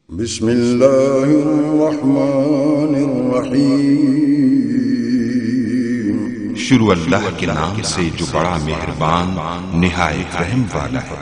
बिस्मिल्लाहिर्रहमानिर्रहीम। शुरू अल्लाह के नाम से जो बड़ा मेहरबान निहायत रहम वाला है।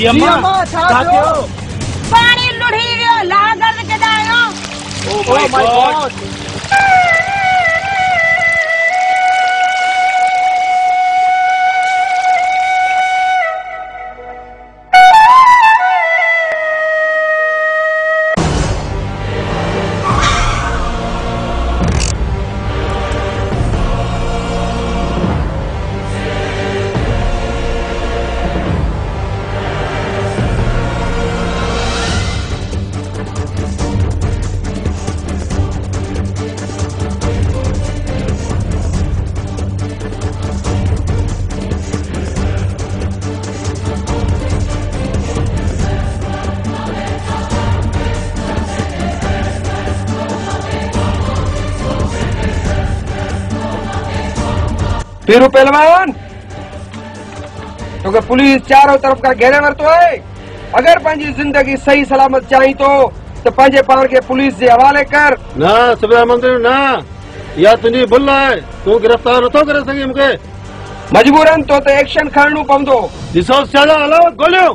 जी अम्मा छा थियो? पानी लुढ़ी वियो लागल कढायो। Oh my God. पीरू पहलवान तो पुलिस चारों तरफ का घेरे वरतो है। अगर पंहिंजी जिंदगी सही सलामत चाही तो पंहिंजे पान के पुलिस जे हवाले कर। ना सुबह मंत्री ना, या तुझी भुल है, तू गिरफ्तार नथो करे सघी मूंखे। मजबूरन तो एक्शन खणणो पवंदो। ॾिसो सियाला हलो गोलियो।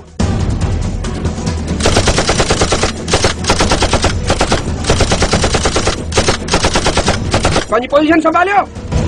पंहिंजी पोजीशन संभालियो।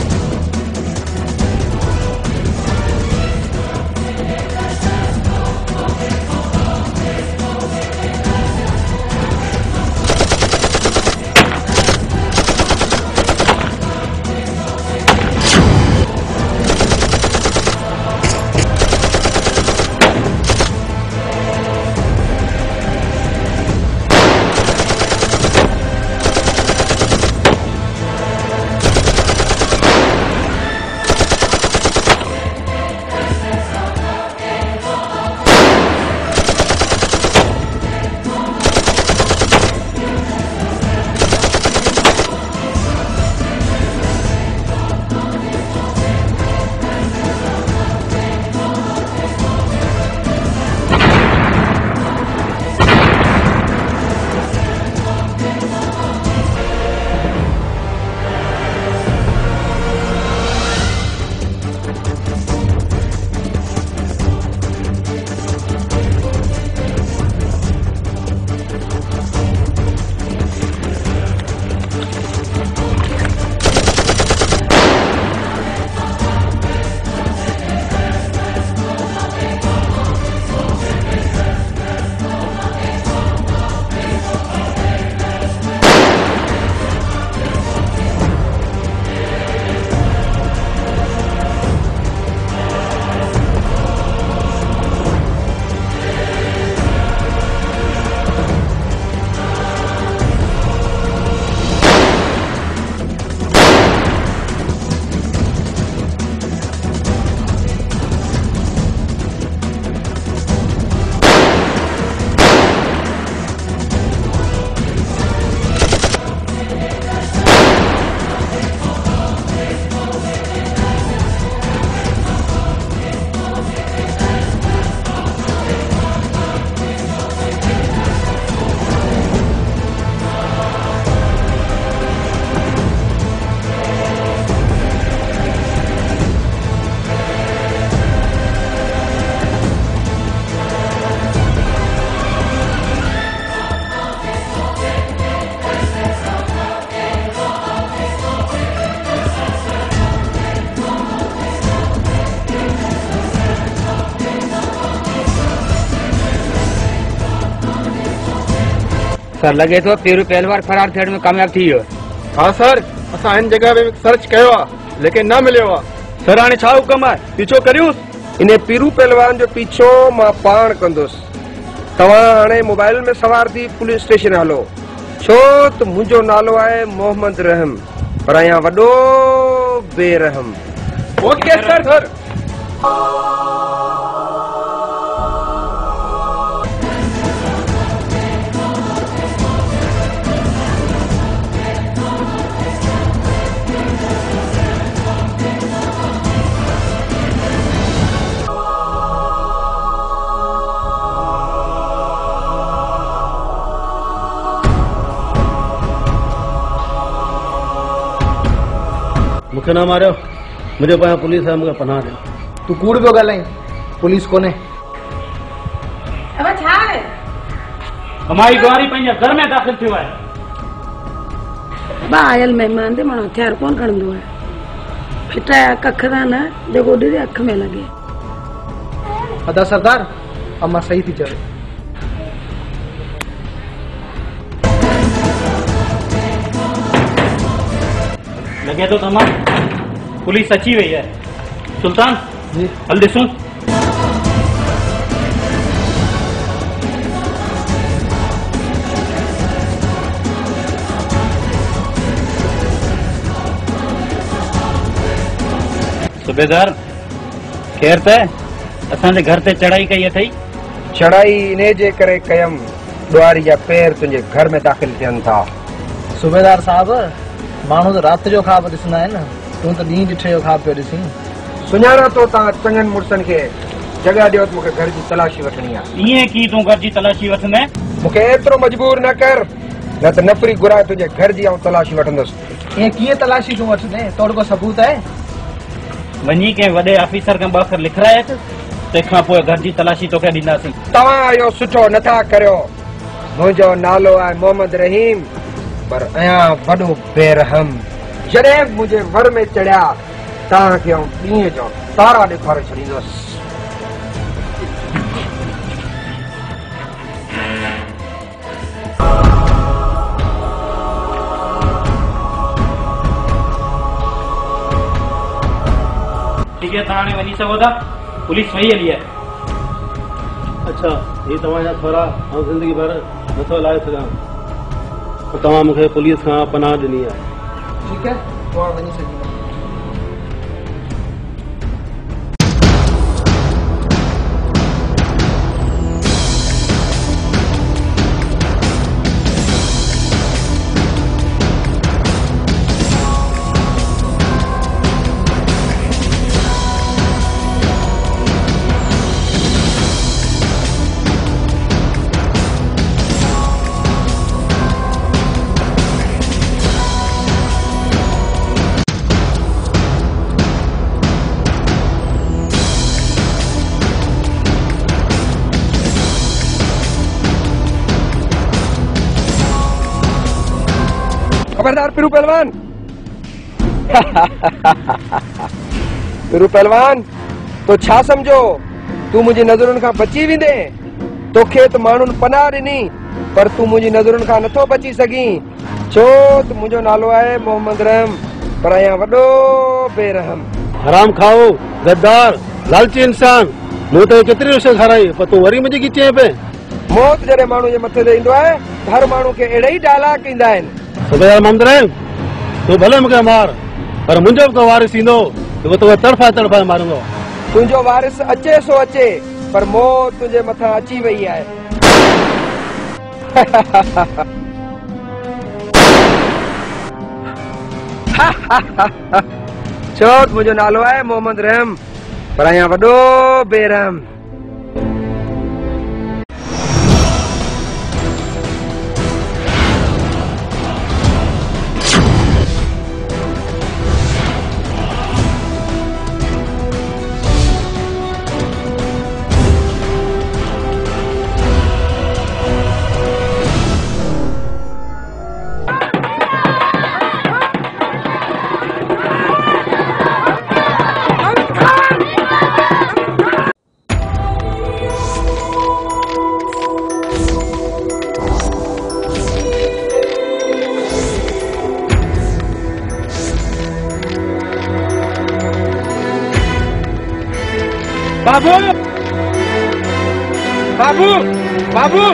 सर लगे तो पीरू पहलवान फरार थियण में कामयाब थी वियो। हाँ सर, असां इन जगह पे सर्च कयो लेकिन न मिलियो। सर हाणे छा हुकम है, पीछो करियूं? इन पीरू पहलवान जो पीछो मां पाण कंदुसि। तव्हां हाणे मोबाइल में सवार थी पुलिस स्टेशन हलो, छो त मुंहिंजो नालो आहे मोहम्मद रहम, पर आहियां वॾो बेरहम। Okay sir. मूंखे न मारियो, मुझे पाया पुलिस है, मूंखे पनाह दे। तू कूड़ पियो ॻाल्हाई, पुलिस कोने। अब छा है हमारी गुआरी पंहिंजे घर में दाख़िल थियो आहे। बा आयल महिमान ते माण्हू हथियार कोन खणंदो आहे। फिटाया कख दा न जेको ॾिरे अख में लॻे। अदा सरदार अम्मा सही थी चवे। लगे तो तमाम पुलिस अची वही है। सुल्तान जी हल ॾिसूं। सूबेदार खैर त असांजे घर ते चढ़ाई कई अथई। चढ़ाई इने जे करे कयम ॾुआरी जा पेर तुंहिंजे घर में दाख़िल थियनि था। सूबेदार साहब माण्हू त राति जो ख़्वाब ॾिसंदा आहिनि, तूं त ॾींहुं ॾिठे जो ख़्वाब पियो ॾिसीं। सुञाणा तो तव्हां चङनि मुड़सनि खे जॻह ॾियो त मूंखे घर जी तलाशी वठणी आहे। ईअं की तूं घर जी तलाशी वठंदे? मूंखे एतिरो मजबूर न कर, न त नफ़री घुराए तुंहिंजे घर जी आऊं तलाशी वठंदुसि। ईअं कीअं तलाशी तूं वठंदे? तोड़ को सबूत आहे? वञी कंहिं वॾे ऑफिसर खां ॿ अखर लिखाए अच, तंहिंखां पोइ घर जी तलाशी तोखे ॾींदासीं। तव्हां इहो सुठो नथा करियो। मुंहिंजो नालो आहे मोहम्मद रहीम, पर आहियां वॾो बेरहम। जॾहिं मुंहिंजे वर में चढ़िया तव्हांखे आऊं ॾींहं जो तारा ॾेखारे छॾींदुसि। ठीक है, तव्हां हाणे वञी सघो था। पुलिस वही हली आहे। अच्छा, ये तव्हांजा थोरा ऐं ज़िंदगी भर नथो लाहे सघां। तव्हां मूंखे पुलिस खां पनाह ॾिनी आहे। ठीक है, तव्हां वञी सघी। खबरदार पिरू पहलवान। पिरू पहलवान तो छा समझो तू मुंहिंजी नज़रुनि खां बची वेंदे? तोखे त माण्हुनि पनाह ॾिनी, पर तू मुंहिंजी नज़रुनि खां नथो बची सघीं, छो त मुंहिंजो नालो आहे मोहम्मद रहम, पर आहियां वॾो बेरहम। हराम खाओ, गद्दार, लालची इंसान। मूं त केतिरी रुशे खाराई, पर तूं वरी मुंहिंजी खीचे पे। मौत जॾहिं माण्हू जे मथे ते ईंदो आहे त हर माण्हू खे अहिड़ा ई डायलॉग ईंदा आहिनि। सूबेदार मोहम्मद रहम, तूं भले मूंखे मार, पर मुंहिंजो बि को वारिस ईंदो जेको तोखे तड़फाए तड़फाए मारूंदो। तुंहिंजो वारिस अचे सो अचे, पर मौत तुंहिंजे मथां अची वई आहे। छो त मुंहिंजो नालो आहे मोहम्मद रहम, पर आहियां वॾो बेरहम। बाबू बाबू बाबू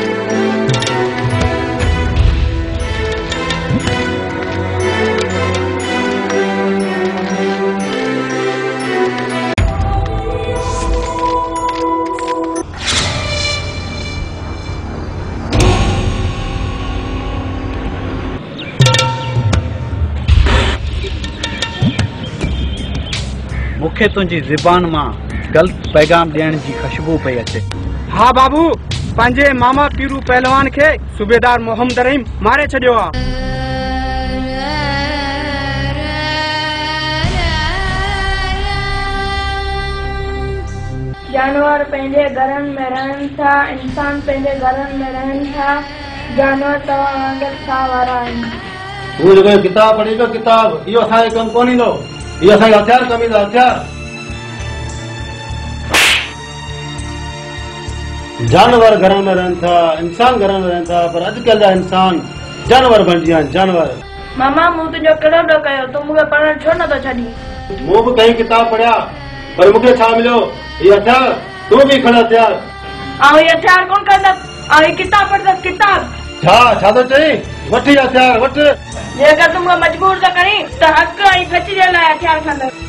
मूंखे तुंहिंजी ज़बान मां गलत पैगाम ॾियण जी खुशबू पई अचे। हाँ बाबू, पंहिंजे मामा पीरू पहलवान खे सूबेदार मोहम्मद रहीम मारे छॾियो आहे। जानवर पंहिंजे घरनि में रहनि था, इंसान पंहिंजे घरनि में रहनि था, जानवर तव्हां वांगुरु साह वारा आहिनि। तूं जेको किताब पढ़ी पियो किताब, इहो असांखे कमु कोन ईंदो, इहो असांखे हथियार कमु ईंदो, हथियार। जानवर घरनि में रहनि था, इंसान घरनि में रहनि था, पर अॼुकल्ह जा इंसान जानवर बणिजी विया आहिनि, जानवर। मामा मूं तुंहिंजो कहिड़ो ॾोह कयो, तूं मूंखे पढ़णु छो नथो छॾी? मूं बि कई किताब पढ़िया, पर मूंखे छा मिलियो? हीउ हथियार, तूं बि खण हथियार। हीउ हथियार कोन कंदसि, हीउ किताब पढ़ंदसि, किताब। छा थो चई? वठी हथियार वठ। जेकर तूं मूंखे मजबूर था करीं त हक़ ऐं सच जे लाइ हथियार खणंदसि।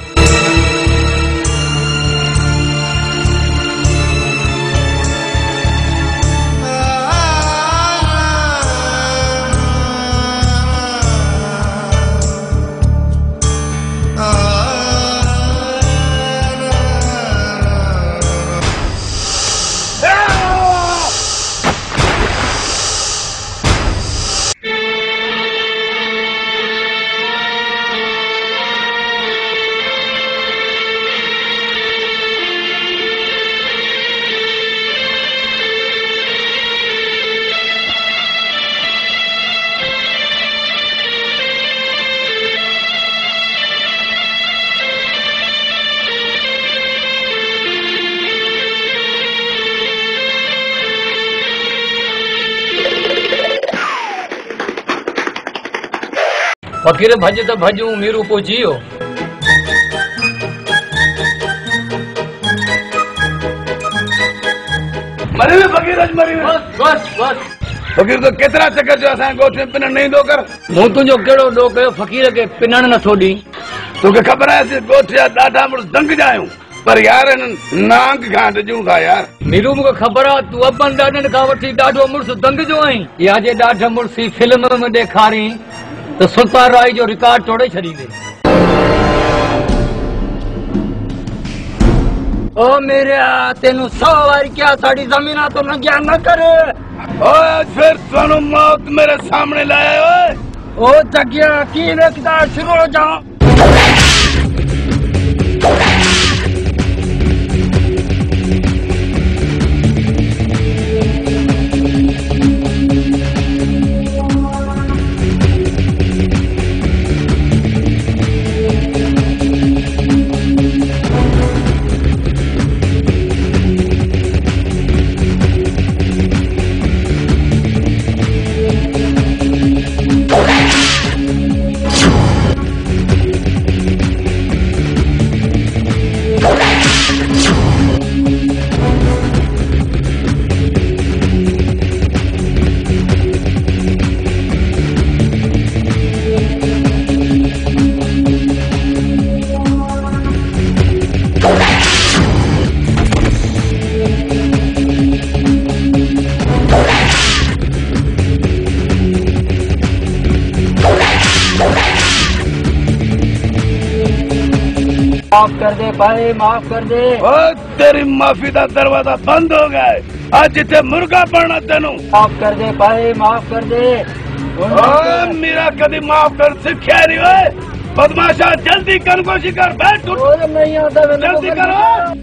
फकीर भज त भजूं मीरू पहुची वियो। मरी में फकीर अज मरी में। बस फकीर तो केतिरा चक्कर जो असां गोठ में पिनण नहीं दो कर। मूं तुंहिंजो कहिड़ो ॾोह कयो, फकीर खे पिनण नथो ॾी। तोखे ख़बर आहे गोठ जा ॾाढा मुड़ुस दंग जा आहियूं, पर यार नांग खां ॾिजूं था यार। मीरू मूंखे ख़बर आहे तूं अपन ॾाढनि खां वठी ॾाढो मुड़ुस दंग जो आहीं। इहा जे ॾाढ मुड़ुस फिल्म में ॾेखारी तो सुल्तान राय जो रिकॉर्ड तोड़े छॾींदे। ओ मेरे तेनू 100 वारी क्या साड़ी जमीना तो नंगिया न करे। ओए फिर तुहानू मौत मेरे सामने लाया ओए। ओ जगिया की रखदा शुरू हो जाओ। माफ कर दे भाई, माफ कर दे। ओ तेरी माफी का दरवाजा बंद हो गया है, आज जिथे मुर्गा पड़ना तेनू। माफ कर दे भाई, माफ कर दे। ओ मेरा कभी माफ कर सिखा नहीं हुए। बदमाशा जल्दी कनकोशी कर, बैठ उठ। नहीं आता, जल्दी करो।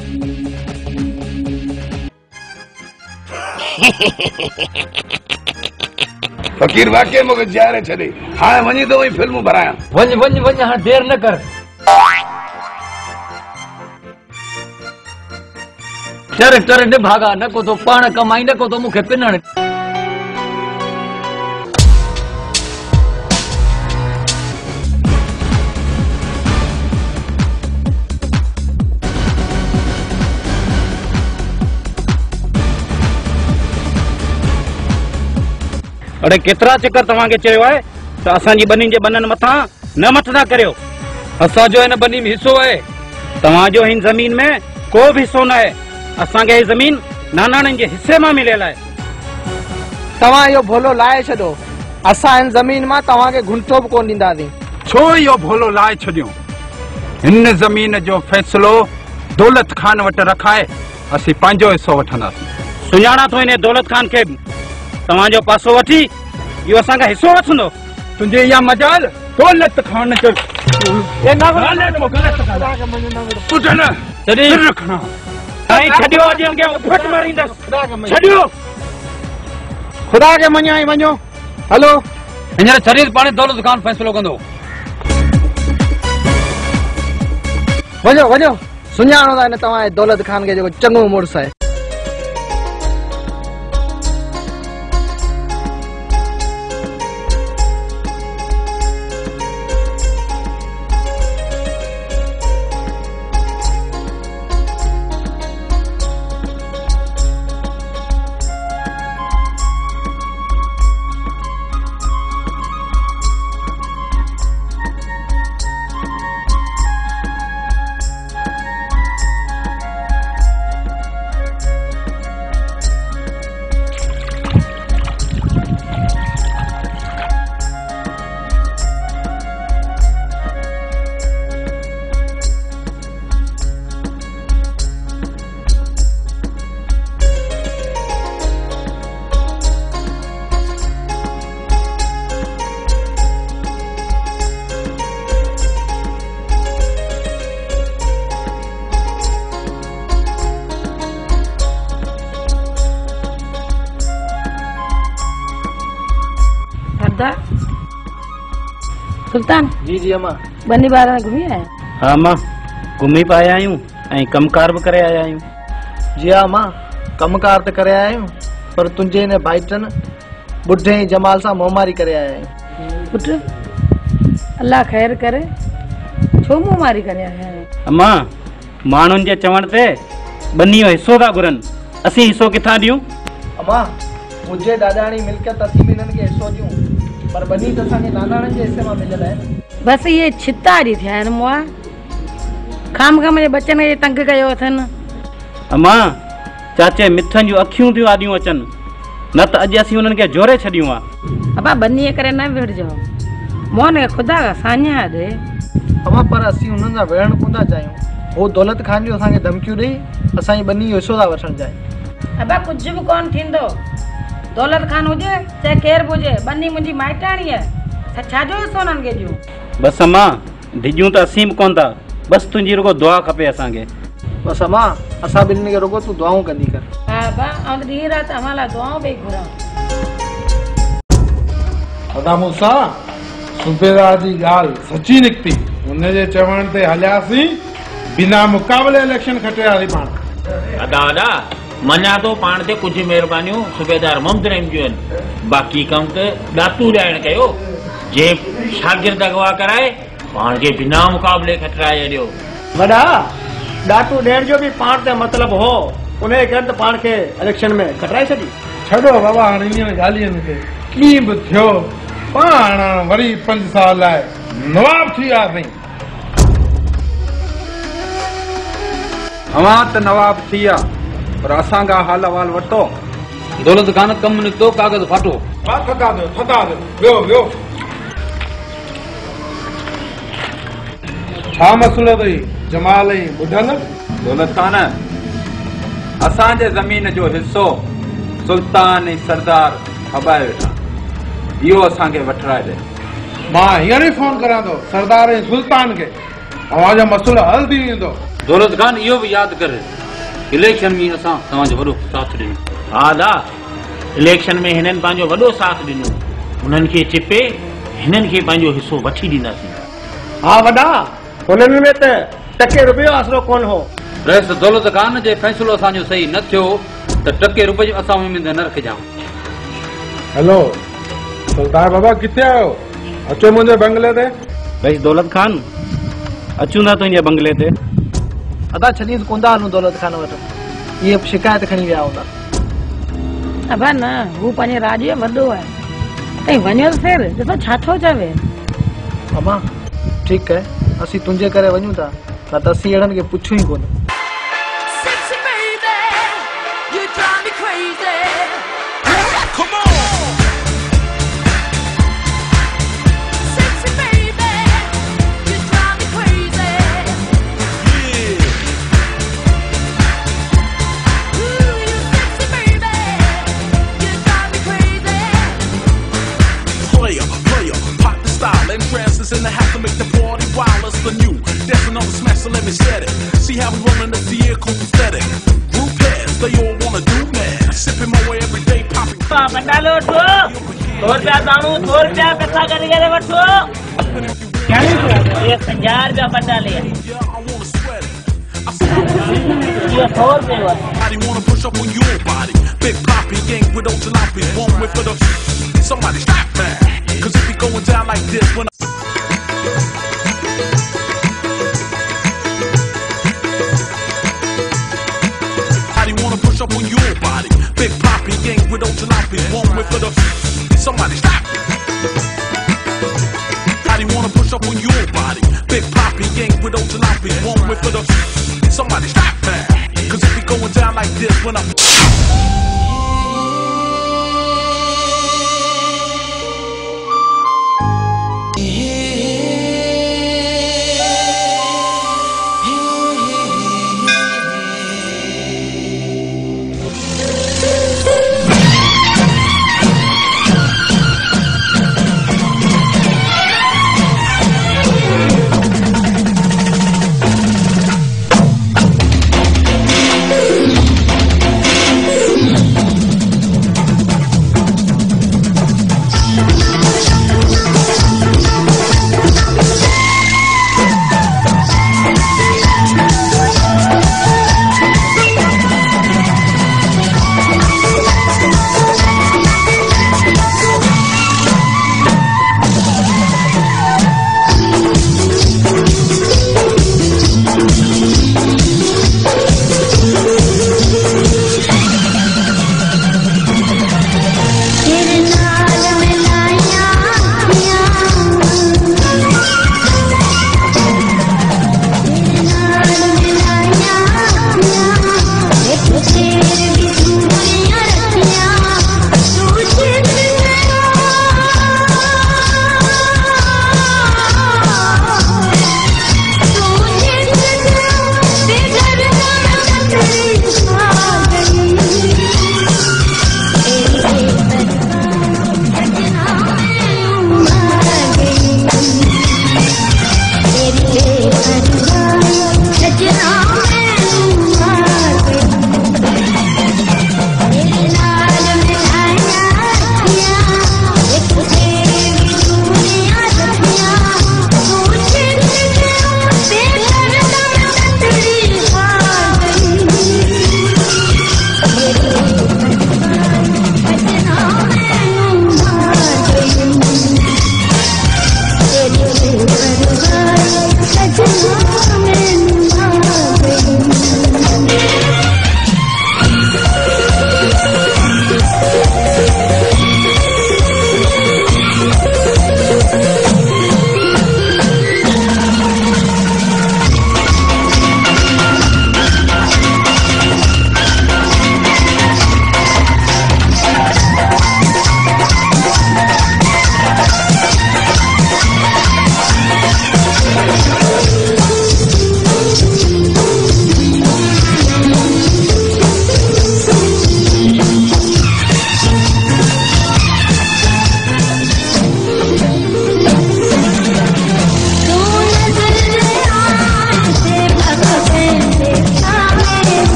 फकीर वाकई मुझे जारे छे। हाँ वही तो वही फिल्म भराया। वञ हाँ देर न कर। चर निभागा न को तो पाण कमाई, न को तो मुखे पिनण। अरे केतिरा चक्कर तव्हांखे चयो आहे त असांजी ॿनियुनि जे ॿननि मथां न मथंदा करियो। असांजो हिन ॿनी में हिस्सो आहे। तव्हांजो हिन ज़मीन में को बि हिस्सो न आहे। असांखे हीअ ज़मीन नानाणनि जे हिस्से मां मिलियल आहे। तव्हां इहो भोलो लाहे छॾो, असां हिन ज़मीन मां तव्हांखे घुंटो बि कोन ॾींदासीं। छो इहो भोलो लाहे छॾियो? हिन ज़मीन जो फ़ैसिलो दौलत खान वटि रखाए असीं पंहिंजो हिस्सो वठंदासीं। सुञाणा थो इन दौलत खान खे। तव्हांजो पासो वठी इहो असांखां हिस्सो वठंदो। तुंहिंजी इहा मजाल दौलत खान जो नहीं छड़ियो अॼु अॻियां फट मारींदसि छड़ियो ख़ुदा खे मञाई वञो हलो हींअर छॾी पाणे दौलत खान फ़ैसिलो कंदो वञो वञो सुञाणो था हिन तव्हां दौलत खान खे जेको चङो मुड़ुसु आहे सुल्तान जी जी अम्मा बनी बार में घुमी आया हाँ मां घुमी पाया आहियूं ऐं कमकार बि करे आया आहियूं जी हाँ मां कमकार त करे आया आहियूं पर तुंहिंजे हिन भाइटनि बुढ़े जमाल सां मोहमारी करे आया आहियूं पुट अल्लाह ख़ैर करे छो मोहमारी करे आया आहियो अम्मा माण्हुनि जे चवण ते बनी जो हिसो था घुरनि असीं हिसो किथां ॾियूं अम्मा मुंहिंजे ॾाॾाणी मिल्कियत असीं बि हिननि खे हिसो ॾियूं पर बनी त असांजे नानाणनि जे हिसे मां मिलियल आहे बस ये छितारी थिया आहिनि मुआ खाम खाम जे बचन खे तंग कयो अथनि अम्मा चाचे मिठनि जूं अखियूं थियूं आॾियूं अचनि न त अॼु असीं हुननि खे जोरे छॾियूं आहे अबा बनीअ करे न विड़जो मोहन खे ख़ुदा खां साञा ॾे अम्मा पर असीं हुननि सां विढ़णु कोन था चाहियूं हो दौलत खान जो असांखे धमकियूं ॾेई असांजी बनी जो हिसो था वठणु चाहिनि अबा कुझु बि कोन थींदो दौलत खान हुजे चाहे केर बि हुजे बनी मुंहिंजी माइटाणी आहे छाजो हिसो हुननि खे ॾियूं बसि अम्मा डिॼूं त असीं बि कोन था बसि तुंहिंजी रुगो दुआ खपे असांखे बसि अम्मा असां ॿिन्हिनि खे रुगो तूं दुआऊं कंदी कर हा बा ऐं ॾींहुं राति अव्हां लाइ दुआऊं पई घुरां ख़ुदा मूंसां सूबेदार जी ॻाल्हि सची निकिती हुनजे चवण ते हलियासीं बिना मुक़ाबले इलेक्शन खटियासीं पाण अदा अदा मञा तो पाण ते कुछ महिरबानियूं सूबेदार मोहम्मद रहीम जूं आहिनि बाक़ी कम त ॾातू ॾाइण कयो जे शागिर्द अगवा कराए पाण खे बिना मुक़ाबले खटराए ॾियो वॾा ॾाटू ॾियण जो बि पाण ते मतिलबु हो उनजे करे त पाण खे इलेक्शन में खटराए छॾी छॾो बाबा हाणे इन ॻाल्हियुनि खे कीअं बि थियो पाण वरी 5 साल लाइ नवाब थी वियासीं अवां त नवाब थी विया पर असांखा हाल अहवाल वठो दौलत खान कम निकितो कागज़ फाटो थदा वियो वियो छा मसलो अथई जमाल ऐं ॿुधल दौलत खान असांजे ज़मीन जो हिसो सुल्तान ऐं सरदार हबाए वेठा इहो असांखे वठराए ॾे मां हींअर ई फोन करां थो सरदार ऐं सुल्तान खे तव्हांजो मसइलो हल थी वेंदो दौलत खान इहो बि यादि करे इलेक्शन में असां तव्हांजो वॾो साथ ॾिनो हा दा इलेक्शन में हिननि पंहिंजो वॾो साथ ॾिनो हुननि खे चिपे हिननि खे पंहिंजो हिसो वठी ॾींदासीं हा वॾा हुननि में त टके रुपयो आसरो कोन हो रहिस दौलत खान जे फ़ैसिलो असांजो सही न थियो त टके रुपए जो असां में न रखिजाऊं हेलो सरदार बाबा किथे आहियो अचो मुंहिंजे बंगले ते भई दौलत खान अचूं था तुंहिंजे बंगले ते अदा छॾी कोन था हलूं दौलत खान वटि इहे शिकायत खणी विया हूंदा अबा न हू पंहिंजे राज जो वॾो आहे ऐं वञो त फेर ॾिसो छा थो चवे अम्मा ठीकु आहे असीं तुंहिंजे करे वञूं था न त असीं अहिड़नि खे पुछूं ई कोन In the house to make the party wild as the new. Dancing on the smash, so let me set it. See how we rollin' the vehicle pathetic. पंडालो वठो 100 रुपया ताणू 100 रुपया पैसा करे करे वठो ये 50 रुपया पंडाले ये 100 रुपया Body wanna push up on your body. Big Poppy gang with old jalopy. One way for the somebody stop that. Cause it be going down like this when Body wanna push up on your body. Big Poppy gang with old jalopy. One way for the somebody stop. Body wanna push up on your body. Big Poppy gang with old jalopy. One way for the somebody stop that. Cause it be going down like this when I'm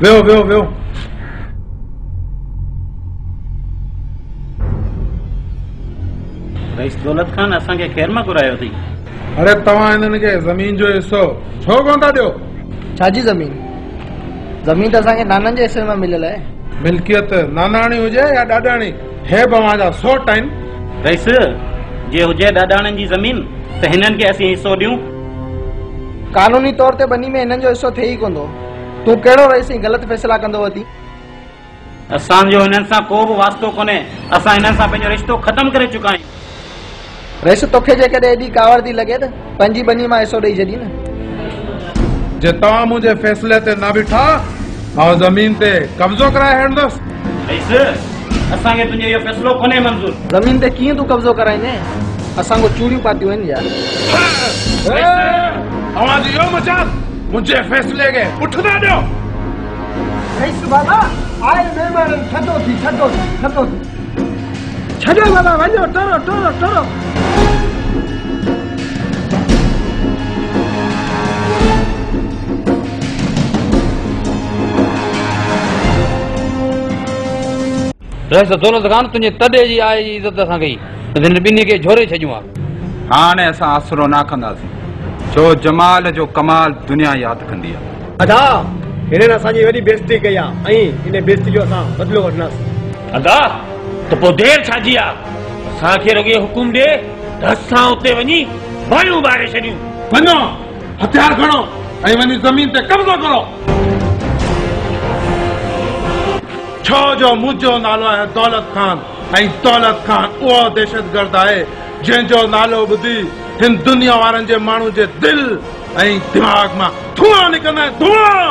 वेहो वेहो वेहो। Rice दौलत खान असांखे ख़ैर मां घुरायो अथई। अरे तव्हां हिननि खे ज़मीन जो हिसो छो कोन था ॾियो? छाजी ज़मीन? ज़मीन त असांखे नाननि जे हिसे में मिलियल आहे। मिल्कियत नानाणी हुजे या ॾाॾाणी, हे तव्हां जा 100 आहिनि। रईस जे हुजे ॾाॾाणनि जी ज़मीन त हिननि खे असीं हिसो ॾियूं। कानूनी तौर ते बनी में हिननि जो हिसो थिए ई कोन थो। तूं कहिड़ो रईस ग़लति फ़ैसिला कंदो वती? असांजो हिननि सां को बि वास्तो कोन्हे। असां हिननि सां पंहिंजो रिश्तो ख़तम करे चुका आहियूं। रईस तोखे जेकॾहिं एॾी कावड़ थी लॻे त पंहिंजी बनी मां हिसो ॾेई छॾी न। जे तव्हां मुंहिंजे फ़ैसिले ते न बीठा ऐं ज़मीन ते कब्ज़ो कराए हणंदुसि। रईस असांखे तुंहिंजो इहो फ़ैसिलो कोन्हे मंज़ूर। ज़मीन ते कीअं तूं कब्ज़ो कराईंदे? असांखो चूड़ियूं पातियूं आहिनि यार। आवाज़ इहो मचान, मुंहिंजे फ़ैसिले खे पुठिते ॾियो। रईस बाबा आए महिमाननि छॾो थी छॾो थी छॾो थी छॾो बाबा, वञो टोरो टोरो टोरो। रईस दौलत खान तुंहिंजे तॾे जी आहे जी इज़त असां कई त हिन ॿिन्ही खे झोरे छॾियूं आहे। हाणे असां आसरो न कंदासीं छो जमाल जो कमाल दुनिया यादि कंदी आहे। अदा हिननि असांजी वॾी बेइज़ती कई आहे ऐं इन बेइज़ती जो असां बदिलो वठंदासीं। अदा त पोइ देरि छाजी आहे? असांखे रुॻो हुकुम ॾे त असां उते वञी बायूं ॿारे छॾियूं। वञो हथियार खणो ऐं वञी ज़मीन ते कब्ज़ो करो। छो जो मुंहिंजो नालो आहे दौलत खान ऐं दौलत खान उहो दहशतगर्द आहे जंहिंजो नालो ॿुधी हिन दुनिया वारनि जे माण्हू जे दिलि ऐं दिमाग़ मां धुआं निकिरंदा आहिनि, धुआं।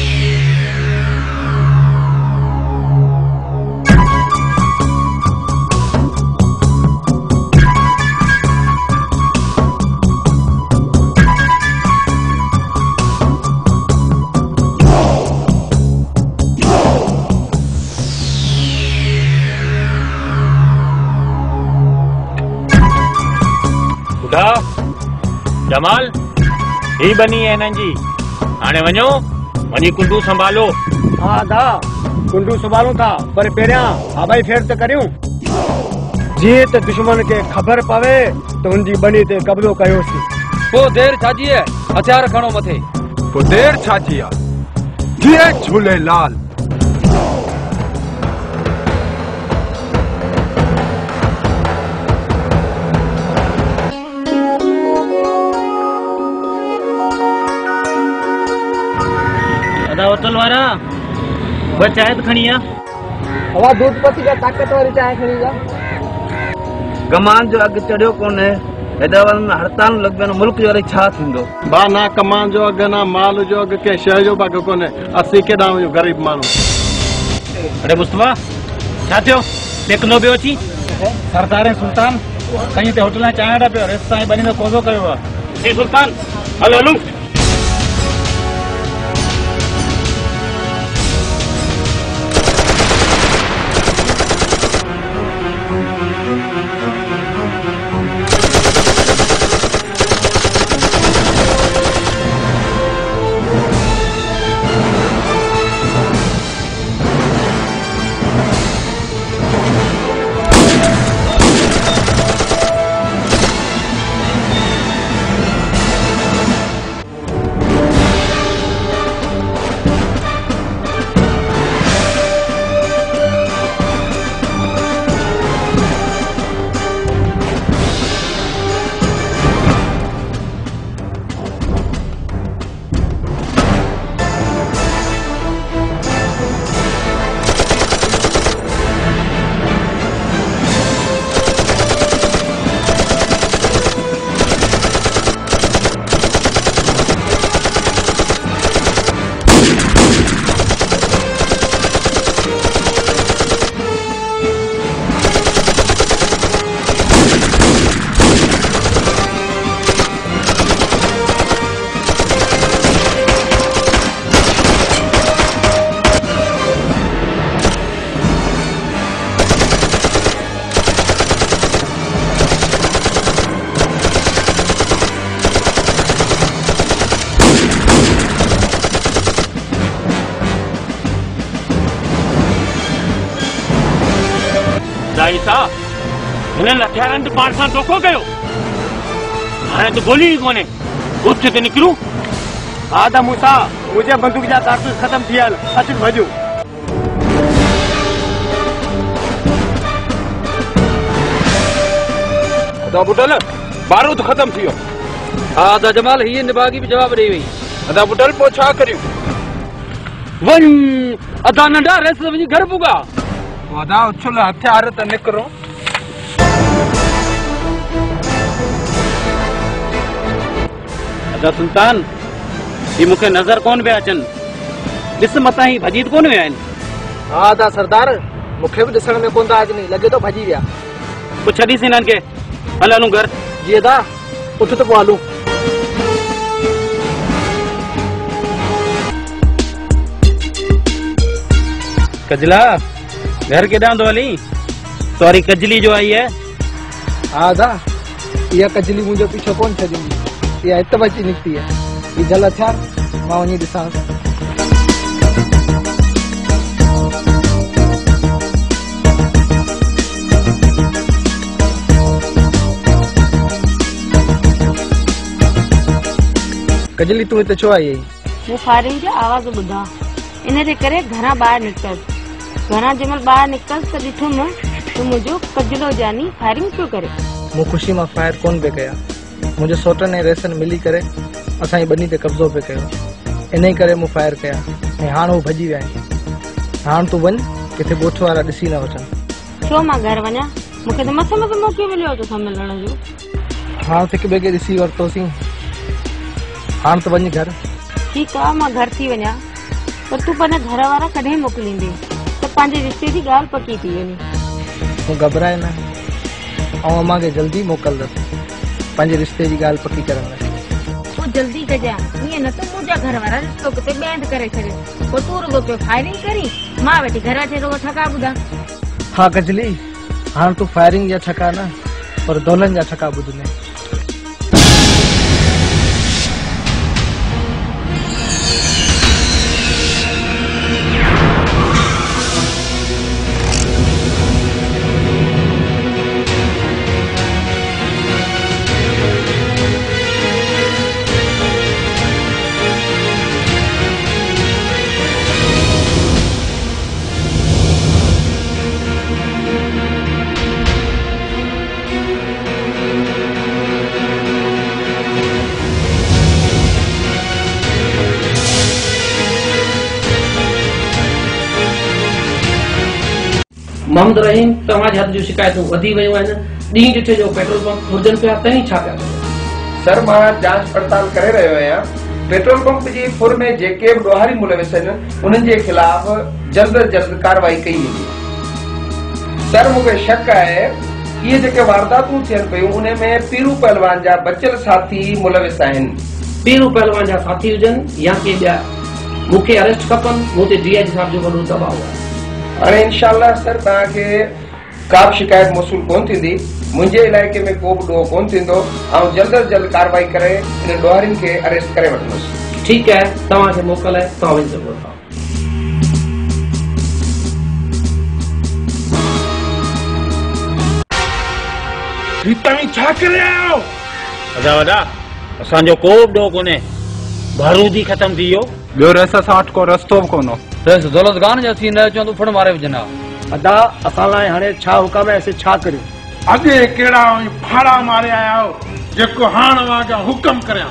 जमाल ही बनी है हिननि जी। हाणे वञो वञी कुंडू संभालो। हा दा कुंडू संभालूं था, पर पहिरियां हवाई फेर त करियूं जीअं त दुश्मन खे ख़बर पवे त हुनजी बनी ते कब्ज़ो कयोसीं। पोइ देरि छाजी आहे? हथियार खणो मथे। पोइ देरि छाजी आहे? जय झूलेलाल। होटल वारा ब चाय तो खणी आ। हवा दूध पती का ताकत वाली चाय खणी जा। कमान जो अग चढ़ियो कोने हैदराबाद में हड़ताल लॻियल मुल्क जो वरी छा थींदो? बा ना कमान जो अग ना माल जो अग के शइ जो अग कोने। असी केॾा जो गरीब माण्हू। अरे मुस्तफा छा थियो? टेकनो पियो अची सरदार सुल्तान कहीं ते होटल में चाय पियो रेस्ता बनी में कोज़ो कयो आहे। ए सुल्तान हलो हलूं। इलाही साहब हिननि हथियारनि ते पाण सां धोखो कयो। हाणे त गोली ई कोन्हे, उठ ते निकिरूं। हा त मूंसां मुंहिंजे बंदूक जा कारतूस ख़तम थी विया आहिनि, अच भॼूं। अदा बुटल बारूद ख़तम थी वियो। हा त जमाल हीअ निभागी बि जवाब ॾेई वई। अदा बुटल पोइ छा करियूं? वञ अदा नंढा रेस वञी घर पुगा। अदा उछल हथियार त निकिरो। अदा सुल्तान ही मूंखे नज़र कोन पिया अचनि। ॾिस मतां ही भॼी कोन विया आहिनि। हा दा सरदार मूंखे बि ॾिसण में कोन था अचनि, लॻे थो भॼी विया। पोइ छॾीसीं हिननि खे, हल हलूं घर। जी दा उठ त पोइ हलूं। कजला घर केॾां थो हली? सॉरी कजली जो आई है। हा दा इहा कजली मुंहिंजो पीछो कोन छॾींदी, इहा हिते बची निकिती है। ही जल हथियार मां वञी ॾिसां। कजली तूं हिते छो आई आहीं? मूं फायरिंग जो आवाज़ ॿुधा, इन जे करे घरां ॿाहिरि निकितसि। घरां जंहिंमहिल ॿाहिरि निकितसि त ॾिठुमि तूं मुंहिंजो कजलो जानी फायरिंग पियो करे। मूं ख़ुशी मां फायर कोन पिया कया, मुंहिंजे सोटनि ऐं रेसनि मिली करे असांजी ॿनी ते कब्ज़ो पियो कयो, इन ई करे मूं फायर कया ऐं हाणे हू भॼी विया आहिनि। हाणे तूं वञ, किथे ॻोठ वारा ॾिसी न वठनि। छो मां घर वञा? मूंखे त मथे मथे मौक़ो मिलियो तोसां मिलण जो। हाणे त हिक ॿिए खे ॾिसी वरितोसीं, हाणे त वञ घर। ठीकु आहे मां घर थी वञा, पर तूं पंहिंजा घर वारा कॾहिं मोकिलींदे त पंहिंजे रिश्ते जी ॻाल्हि पकी थी वञे। तूं घबराए न, ऐं अम्मा खे जल्दी मोकिलंदसि पंहिंजे रिश्ते जी ॻाल्हि पकी करण लाइ। तूं जल्दी कजां, ईअं न त मुंहिंजा घर वारा रिश्तो किथे बैंड करे छॾे, पोइ तूं रुगो पियो फायरिंग करी, मां वेठी घर अचे रुगो ठका ॿुधा। हा कजली, हाणे तूं फायरिंग जा ठका न पर दौलनि जा ठका ॿुधंदे। मोहम्मद रहीम तव्हांजे हथ जूं शिकायतूं वधी वियूं आहिनि। ॾींहुं ॾिठे जो पेट्रोल पंप घुर्जनि पिया, तव्हीं छा पिया कयो? सर मां जांच पड़ताल करे रहियो आहियां। पेट्रोल पंप जी फुर में जेके बि ॾोहारी मुलविस आहिनि उन्हनि जे ख़िलाफ़ जल्द जल्द कार्रवाई कई वेंदी। सर मूंखे शक आहे इहे जेके वारदातूं थियनि पियूं उन में पीरू पहलवान जा बचियल साथी मुलविस आहिनि। पीरू पहलवान जा साथी हुजनि या के ॿिया, मूंखे अरेस्ट खपनि। मूं ते डीआईजी साहब जो वॾो दबाव आहे। हाणे इंशाअल्लाह सर तव्हांखे का बि शिकायत मौसूल कोन थींदी, मुंहिंजे इलाइक़े में को बि ॾोह कोन थींदो ऐं जल्द जल्द कार्रवाई करे इन ॾोहारियुनि खे अरेस्ट करे वठंदुसि। ठीकु आहे, तव्हांखे मोकल आहे, तव्हां वञी सघो था। तव्हीं छा करे आया आहियो? अदा वॾा असांजो को बि ॾोह कोन्हे, बारूद ई ख़तम थी वियो। ॿियो रेस असां वटि को रस्तो बि कोन हो। रेस दौलत खान जा थी न अचो तूं फड़ मारे विझंदा। अदा असां लाइ हाणे छा हुकम आहे, असीं छा करियूं? अॻे कहिड़ा फाड़ा मारे आया आहियो जेको हाणे वांगुरु हुकम करियां?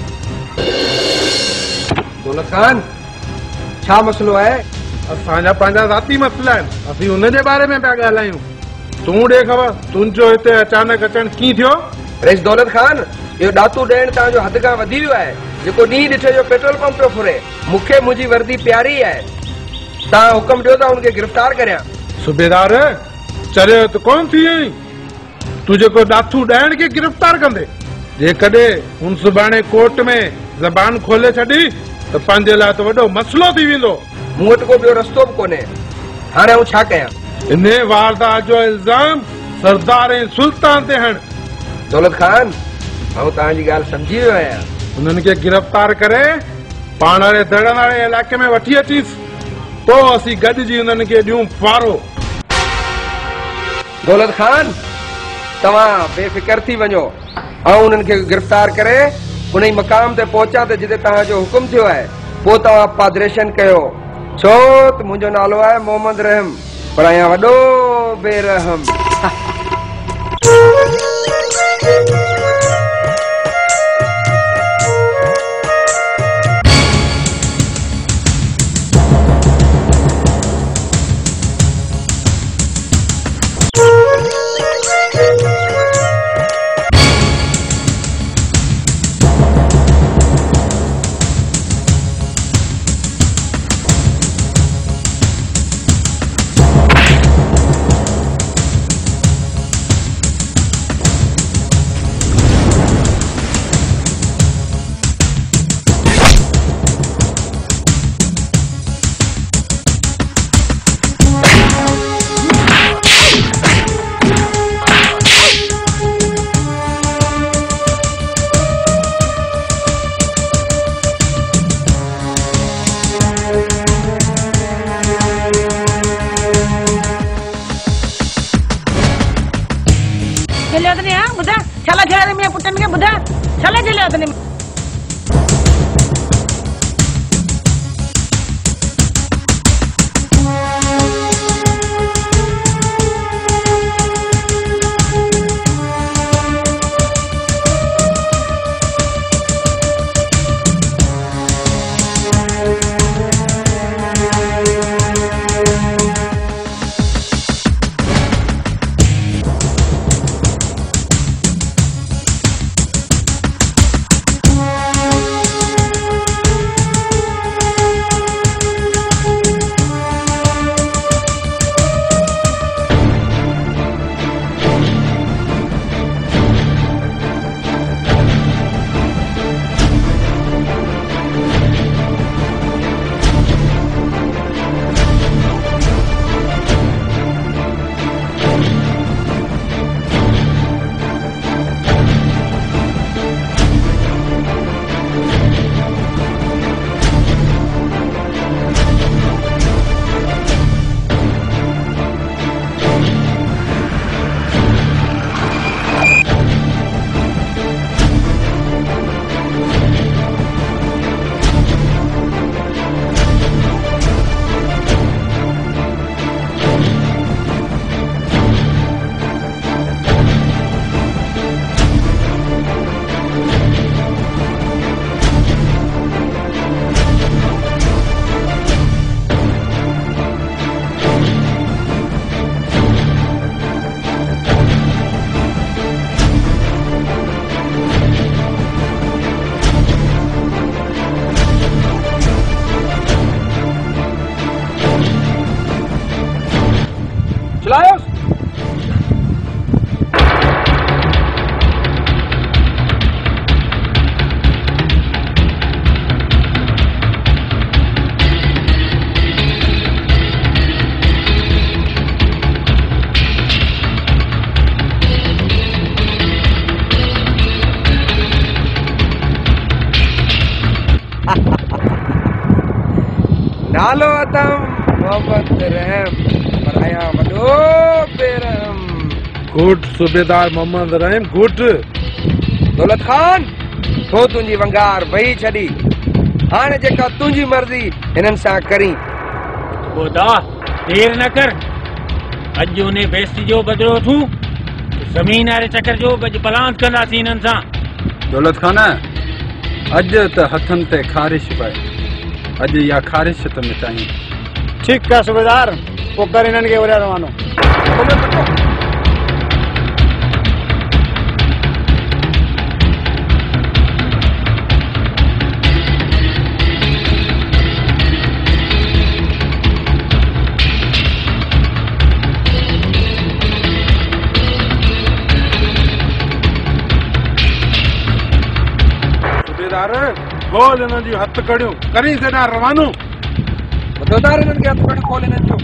दौलत खान छा मसलो आहे? असांजा पंहिंजा ज़ाती मसइला आहिनि, असीं हुन जे बारे में पिया ॻाल्हायूं। तूं ॾे ख़बर तुंहिंजो हिते अचानक अचणु कीअं थियो? रेस दौलत खान इहो ॾातू ॾियणु तव्हांजो हद खां वधी वियो आहे। जेको ॾींहुं ॾिठे जो पेट्रोल पंप पियो फुरे, मूंखे मुंहिंजी वर्दी प्यारी आहे। तव्हां हुकम ॾियो त हुनखे गिरफ़्तार करियां। सूबेदार चरियो त कोन थी वई, तूं जेको ॾाथू ॾियण खे गिरफ़्तार कंदे, जेकॾहिं हुन सुभाणे कोर्ट में ज़बान खोले छॾी त पंहिंजे लाइ त वॾो मसइलो थी वेंदो। मूं वटि को ॿियो रस्तो बि कोन्हे, हाणे आउं छा कयां? इन वारदात जो इल्ज़ाम सरदार ऐं सुल्तान ते हण। दौलत खान आउं तव्हांजी ॻाल्हि सम्झी वियो आहियां। उन्हनि खे गिरफ़्तार करे पाण वारे दड़नि वारे इलाइक़े में वठी अचीसि, पोइ असीं गॾिजी उन्हनि खे ॾियूं फारो। दौलत खान तव्हां बेफिकर थी वञो ऐं उन्हनि खे गिरफ़्तार करे उन मक़ाम ते पहुचा त जिते तव्हांजो हुकुम थियो आहे पोइ तव्हां पादरेशन कयो छो त मुंहिंजो नालो आहे मोहम्मद रहम पर आहियां वॾो बेरहम नालो अतम मोहम्मद रहम पर आया वडो बेरहम गुड सूबेदार मोहम्मद रहम गुड दौलत खान तो तुंहिंजी वंगार वही छड़ी हाणे जेका तुंहिंजी मर्ज़ी हिननि सां करी खुदा देर न कर अॼु उन बेस्ती जो बदिलो थू ज़मीन वारे चकर जो अॼु बलांस कंदासीं हिननि सां दौलत खान अॼु त हथनि ते ख़ारिश पए अॼु इहा ख़ारिश त मिटाई ठीक है सूबेदार पोइ कर हिननि खे वरी रवानो खोल हिननि जूं हथ कड़ियूं करी सेना रवानो बदोदार हिननि खे हथ कड़ियूं खोल हिननि जो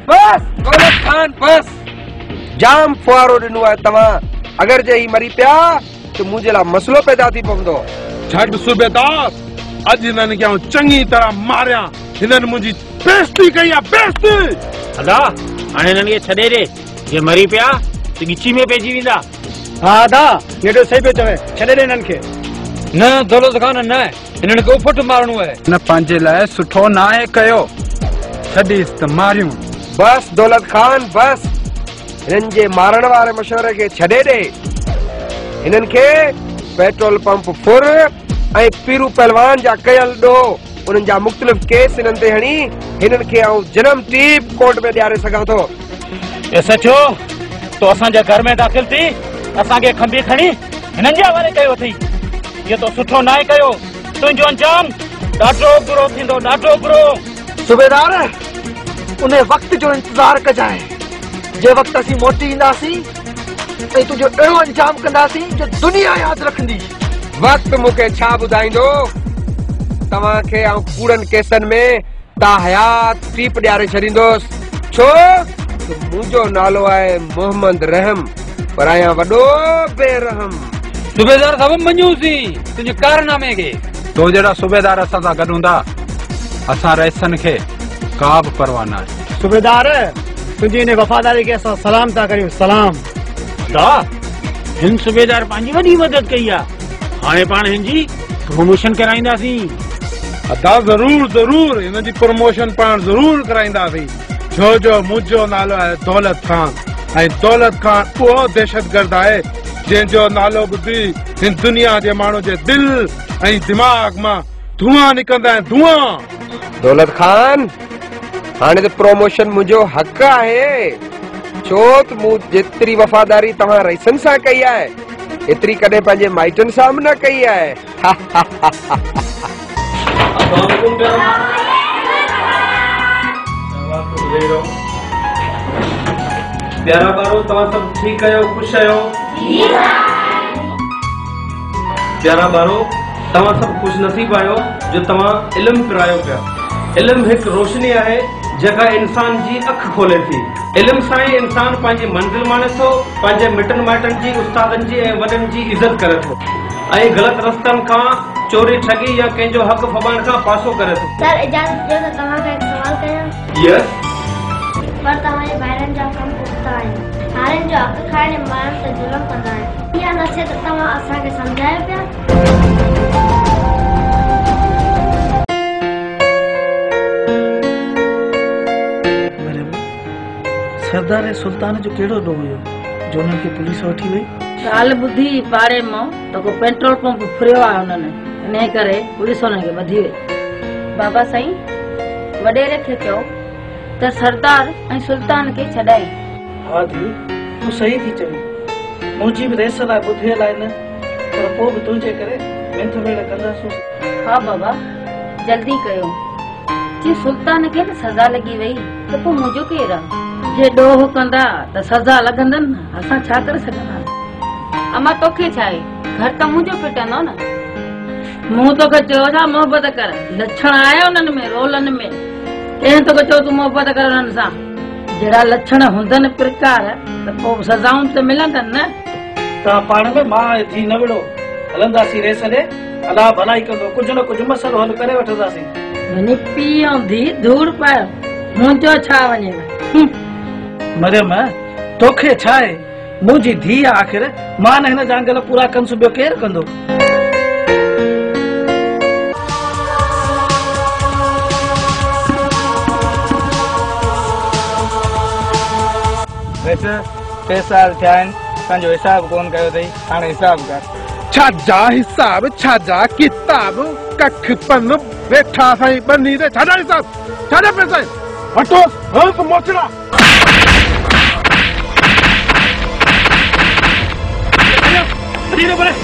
बस दौलत खान बस जाम फुआरो ॾिनो आहे तव्हां अगर जे ही मरी पिया तो मुझे ला मसलो पैदा थी पवंदो छॾ सूबेदार अॼु हिननि खे चङी तरह मारिया हिननि मुंहिंजी बेइज्जती कई आहे बेइज्जती अदा हाणे हिननि खे छॾे ॾे जे मरी पिया त ॻिची में पइजी वेंदा हाँ दा ये सही पे चवे छॾे ॾे हिननि खे न दौलत खान न हिननि खे उफट मारणो आहे न पंहिंजे लाइ सुठो न आहे कयो छॾीस त मारियूं बस दौलत खान बस हिननि जे मारण वारे मशवरे खे छॾे ॾे हिननि खे पेट्रोल पंप फुर ऐं पीरू पहलवान जा कयल ॾो उन्हनि जा मुख़्तलिफ़ केस हिननि ते हणी हिननि खे जनम टीप कोर्ट में ॾियारे सघां थो सचो तो असांजे घर में दाख़िल थी असांखे खंबी खणी हिननि जे हवाले कयो अथई इहो तो सुठो न आहे कयो तुंहिंजो अंजाम ॾाढो बुरो थींदो ॾाढो बुरो सूबेदार उन वक्त जो इंतजार कजाए जे वक्त असीं मोटी ईंदासीं ऐं तुंहिंजो अहिड़ो अंजाम कंदासीं जो दुनिया यादि रखंदी वक्त मूंखे छा ॿुधाईंदो तव्हांखे कूड़नि केसनि में ताहयात टीप ॾियारे छॾींदुसि छो मुझो नालो है मोहम्मद रहम पर आया वडो बेरहम सूबेदार साहब मञूसी तुझे कारनामे के तो जड़ा सूबेदार असा सा गड हुंदा असा रैसन के का भी परवाह ना सूबेदार तुझी ने वफादारी के असा सलाम ता करियो सलाम दा हिन सूबेदार पांजी वडी मदद कई आ हाणे पाण हिंजी प्रमोशन कराइंदासी अदा जरूर जरूर इन जी प्रमोशन पाण जरूर कराइंदासी जो मुझो नालो है दौलत खान ऐं दौलत खान वो दहशतगर्द है जंहिंजो नालो ॿुधी हिन दुनिया जे माण्हू जे दिल ऐं दिमाग़ मां धुआं निकरंदा आहिनि धुआं दौलत खान हाणे तो प्रमोशन मुझो हक है छो त मूं जेतिरी वफादारी तव्हां रईसन सां कई आहे एतिरी कॾहिं पंहिंजे माइटनि सां बि न कई आहे प्यारा बारो तव्हां सब ठीक आयो खुश आयो प्यारा बारो तव्हां सब खुश नसीब आयो जो तव्हां इल्म पिरायो पिया इल्म एक रोशनी है जगह इंसान जी अख खोले थी इल्म सां ही इंसान पंहिंजी मंजिल माने थो पंहिंजे मिटन माइटन जी उस्तादन जी ऐं वॾनि जी इज़त करे थो ऐं ग़लत रस्तनि खां चोरी ठगी या कंहिंजो हक़ फबाइण खां पासो करे थो सर इजाज़त ॾियो त तव्हां खां हिकु सवाल कयां यस पर तव्हांजे ॿाहिरनि जा कम पुख्ता आहिनि हारनि जो हक़ खाइण माण्हुनि ते ज़ुल्म कंदा आहिनि इहा नसीहत तव्हां असांखे सम्झायो पिया सरदार सुल्तान जो केड़ो ॾोह हुयो जो उन्हनि खे पुलिस वठी वई ॻाल्हि ॿुधी पाड़े मां त को पेट्रोल पंप फुरियो आहे हुननि इन करे पुलिस हुननि खे ॿधी वई बाबा साईं वॾेरे खे चयो त सरदार ऐं सुल्तान खे छॾाई हा धी तूं सही थी चवी मुंहिंजी बि रेस लाइ ॿुधियल आहे न पर पोइ बि तुंहिंजे करे मिंथ मेड़ कंदासीं हा बाबा जल्दी कयो जी सुल्तान खे न सज़ा लॻी वई त पोइ मुंहिंजो केरु आहे जे ॾोह कंदा त सज़ा लॻंदनि न असां छा करे सघंदा अमा तोखे छा आहे घर त मुंहिंजो फिटंदो न मूं तोखे चयो छा मोहबत कर लक्षण आया उन्हनि में रोलनि में कंहिं तोखे चयो तूं मोहबत कर उन्हनि सां जहिड़ा लक्षण हूंदनि प्रकार त पोइ सज़ाऊं त मिलंदनि न तव्हां पाण में मां थी न विड़ो हलंदासीं रेस ॾे अलाह भलाई कंदो कुझु न कुझु मसइलो हल करे वठंदासीं वञी पीउ धी धूड़ पायो मुंहिंजो छा वञे मरियम तोखे छा आहे मुंहिंजी धीउ आख़िर मां न हिन जा अंगल पूरा कंदुसि ॿियो केरु कंदो टे साल थिया आहिनि पंहिंजो हिसाब कोन कयो अथई हाणे हिसाब कर छाजा हिसाब छाजा किताब कख पन वेठा साईं बनी ते छाजा हिसाब छाजा पैसा वठो हंस मोचड़ा धीरे बोले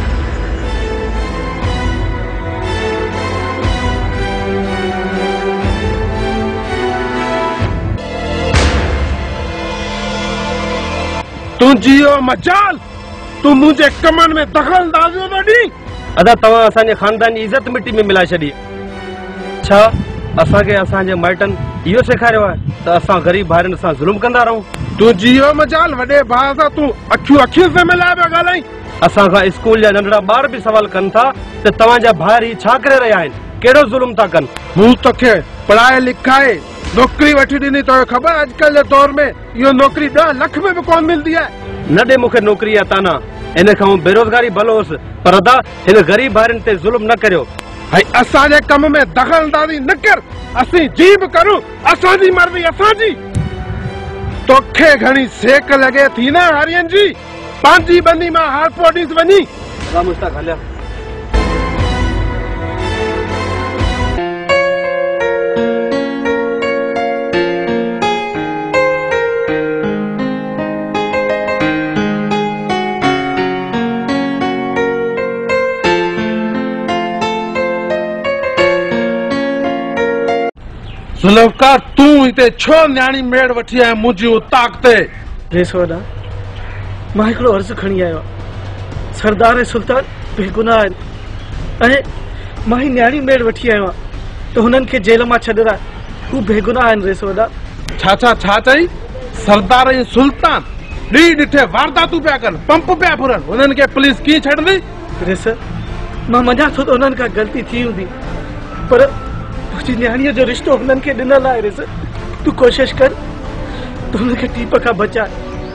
तू जियो मजाल तू मुझे कमन में दखल अंदाज़ी तो दी अदा तव्हां असांजे खानदान जी इज्जत मिट्टी में मिलाए छॾी छा असांखे असांजे माइटनि इहो सेखारियो आहे त असां ग़रीब भाइरनि सां ज़ुल्म कंदा रहूं। तूं जियो मजाल वॾे भाउ सां तूं अखियूं से मिलाए पिया ॻाल्हाई। असांखां स्कूल जा नंढड़ा ॿार बि सवाल कनि था त तव्हांजा भाइर ही छा करे रहिया आहिनि, कहिड़ो ज़ुल्म था कनि। मूं तोखे पढ़ाए लिखाए नौकरी वठी ॾिनी, तोखे ख़बर अॼुकल्ह जे दौर में इहो नौकरी 10 लाख में बि कोन मिलंदी आहे। न ॾे मूंखे नौकरी या ताना, इन खां बेरोज़गारी भलो हुअसि, पर अदा हिन ग़रीब भाइरनि ते ज़ुल्म न करियो। भाई असांजे कम में दख़लंदाज़ी न कर, असीं जी बि करूं, असांजी मर्ज़ी असांजी। तोखे घणी सेक लॻे थी न हरियन जी, पंहिंजी बंदी मां हार पोडीस वञी। मुश्ताक हलिया। सुलभकार तूं हिते छो न्याणी मेड़ वठी आया मुंहिंजी उताक ते? रेसोदा मां हिकिड़ो अर्ज़ु खणी आयो आहियां। सरदार ऐं सुल्तान बेगुनाह आहिनि ऐं मां ही न्याणी मेड़ वठी आयो आहियां त हुननि खे जेल मां छॾराए, हू बेगुनाह आहिनि। रेसोदा छा चई? सरदार ऐं सुल्तान ॾी ॾिठे वारदातूं पिया कनि, पंप पिया फुरनि, हुननि खे पुलिस कीअं छॾंदी? रेस मां मञा थो त हुननि खां ग़लती थी हूंदी, पर तुंहिंजी न्याणीअ जो रिश्तो हुननि खे ॾिनल आहे। रेस तूं कोशिश कर तूं हुनखे टीप खां बचाए।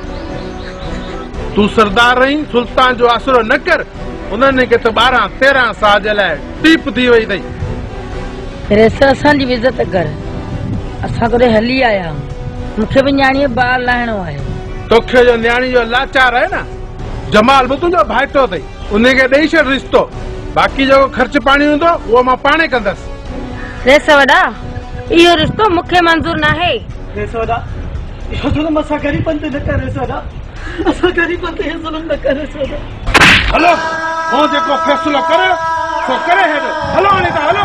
तूं सरदार रही सुल्तान जो आसरो न कर, उन्हनि खे त 12-13 साल जे लाइ टीप थी वई अथई। रेस असांजी बि इज़त कर, असां कॾहिं हली आया, मूंखे बि न्याणीअ ॿार लाहिणो आहे। तोखे जो न्याणी जो लाचार आहे न, जमाल बि तुंहिंजो भाइटो अथई, उनखे ॾेई छॾ रिश्तो, बाक़ी जेको ख़र्च पाणी हूंदो उहो मां पाणे कंदसि। रेस वॾा इहो रिश्तो मूंखे मंज़ूर न आहे। रेस वॾा इहो ज़ुल्म असां ग़रीबनि ते न कर। रेस वॾा असां ग़रीबनि ते ज़ुल्म न कर। रेस वॾा हलो, हो जेको फ़ैसिलो करे सो करे हेॾो, हलो हाणे त हलो।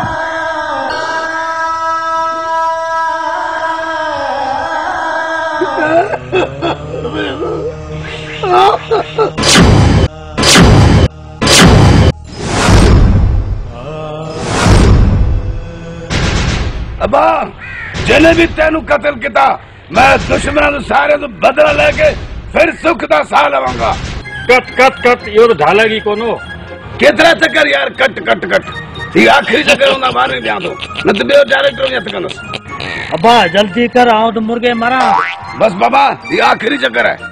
अबा जिन्हें भी तेनू कत्ल किया, मैं दुश्मन सारे तो बदला लेके फिर सुख दा सा लवांगा। कट कट कट यो तो ढालेगी कोनो। कितना चक्कर यार, कट कट कट ये आखिरी चक्कर होना मारने दिया तो न तो बेओ डायरेक्टर या तकनो। अबा जल्दी कर, आओ तो मुर्गे मरा। बस बाबा ये आखिरी चक्कर है।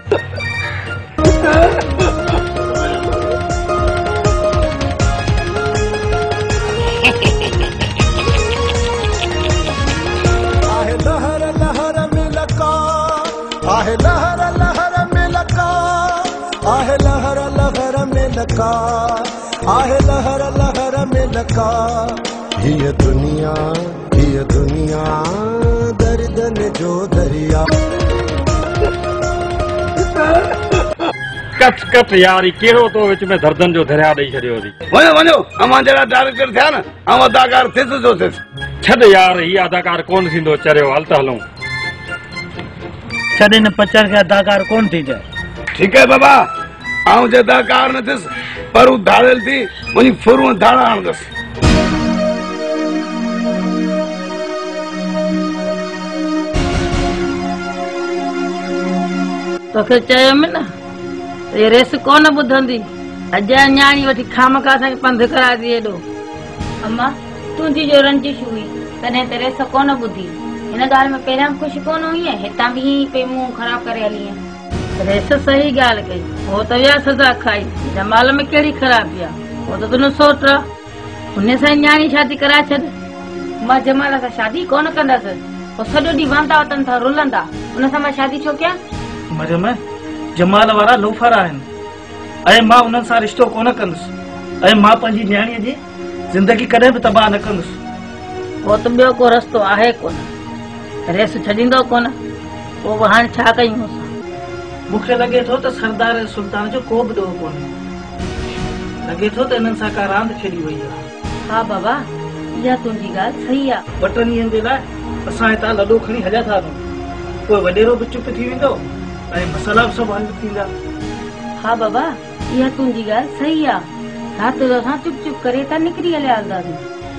आहे लहर लहर में लका, आहे लहर लहर में लका, आहे लहर लहर में लका। ये दुनिया दर्दन जो दरिया। कट कट यार, केड़ो तो विच में दर्दन जो दरिया ॾेई छॾियो थी। वञो वञो, अमां जहिड़ा डायरेक्टर थिया न, अमां अदाकार थियसि जो थियसि। छॾ यार, ही अदाकार कोन थींदो, चरियो हल त हलूं। छॾे न पचर के अदाकार कौन थी जाए। ठीक है बाबा, आऊं जे अदाकार न थियसि, पर हू धाड़ेल थी मुंहिंजी फुरूं धाड़ा हणंदसि। तोखे चयोमि न ये रेस कोन ॿुधंदी, अॼु न्याणी वठी खामखा असांखे पंधु कराए थी हेॾो। अम्मा तुंहिंजी जो रंजिश हुई, तॾहिं त रेस कोन ॿुधी। हिन ॻाल्हि में पहिरियां ख़ुशि कोन हुई, हितां बि पे मुंहुं ख़राब करे हली आहे। रेस सही ॻाल्हि कई, हो त विया सज़ा खाई, जमाल में कहिड़ी ख़राबी आहे, हो त तुंहिंजो सोट आहे, हुन सां न्याणी शादी कराए छॾ। मां जमाल सां शादी कोन कंदसि, पोइ सॼो ॾींहुं वांदा वतन था रुलंदा, हुन सां मां शादी छो कयां? मरियम जमाल वारा लोफर आहिनि ऐं मां उन्हनि सां रिश्तो कोन कंदुसि, ऐं मां पंहिंजी न्याणीअ जी ज़िंदगी कॾहिं बि तबाह न कंदुसि। पोइ त ॿियो को रस्तो आहे कोन, रेस छॾींदो कोन, पोइ हाणे छा कयूं असां? मूंखे लॻे थो त सरदार ऐं सुल्तान जो को बि ॾोह कोन्हे, लॻे थो त हिननि सां का रांदि खेॾी वई आहे। हा बाबा, इहा तुंहिंजी ॻाल्हि सही आहे। 2 ॾींहंनि जे लाइ असां हितां लॾो खणी हलिया था वञूं, पोइ वॾेरो बि चुप थी वेंदो ऐं मसाला बि सभु हल थींदा। हा बाबा, इहा तुंहिंजी ॻाल्हि सही आहे। राति जो असां चुप चुप करे हितां निकिरी हलिया हलंदासीं।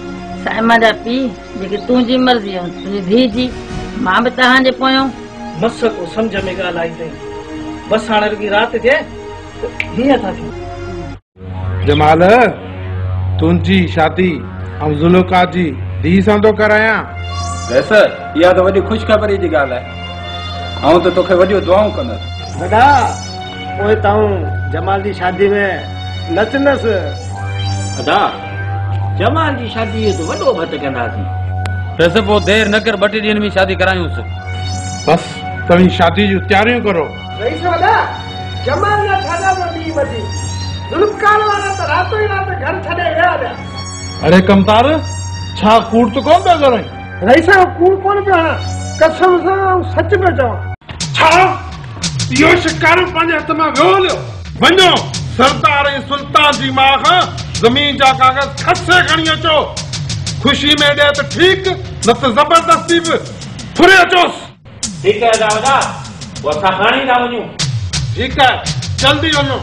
साइमा जा पी जेके तुंहिंजी मर्ज़ी तुंहिंजी धीउ जी मां बि तव्हांजे पोयां मस को सम्झ में ॻाल्हि आई अथई बस हाणे रुॻी राति थिए हीअं था थियूं जमाल तुंहिंजी शादी ऐं ज़ुल्फ़ा जी धीउ सां थो करायां वैसे इहा त वॾी ख़ुशख़बरी जी ॻाल्हि आहे ऐं त तोखे वॾियूं दुआऊं कंदुसि वॾा पोइ तव्हां जमाल जी शादी में नचंदसि अदा जमाल जी शादी तो वॾो भत कंदासीं वैसे पोइ देरि न कर 2 ॾींहंनि में शादी करायूंसि बस तव्हीं शादी जूं तयारियूं करो रईस वॾा जमाल जा छाजा जो ॾींहुं वधी ज़ुल्फ़कार वारा त रातो ई राति घर छॾे विया हुया अरे कमतार छा कूड़ तो कोन पिया करो रईस कूड़ कोन पियो हणां कसम सां सच पियो चवां छा इहो शिकार पंहिंजे हथ मां वियो हलियो वञो सरदार ऐं सुल्तान जी मां खां ज़मीन जा कागज़ खसे खणी अचो ख़ुशी में ॾे त ठीकु न त ज़बरदस्ती बि फुरे अचोसि ठीकु आहे दादा पोइ असां खणी था वञूं ठीकु आहे जल्दी वञो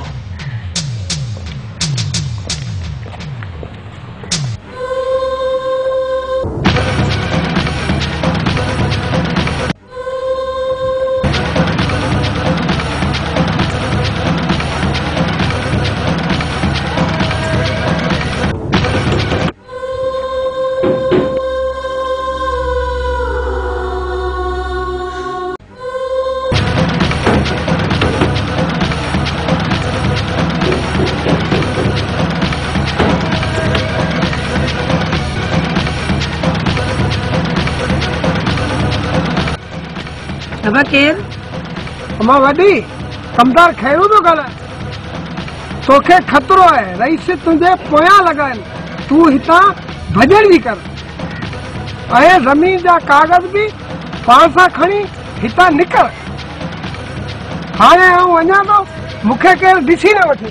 केर अम्मा वॾी कमदार खैरू तो ॻाल्हाए तोखे खतरो है रईस तुंहिंजे पोयां लॻा आहिनि तूं हितां भॼण जी कर ऐं ज़मीन जा कागज़ बि पाण सां खणी हितां निकर हाणे आऊं वञा थो मूंखे केरु ॾिसी न वठे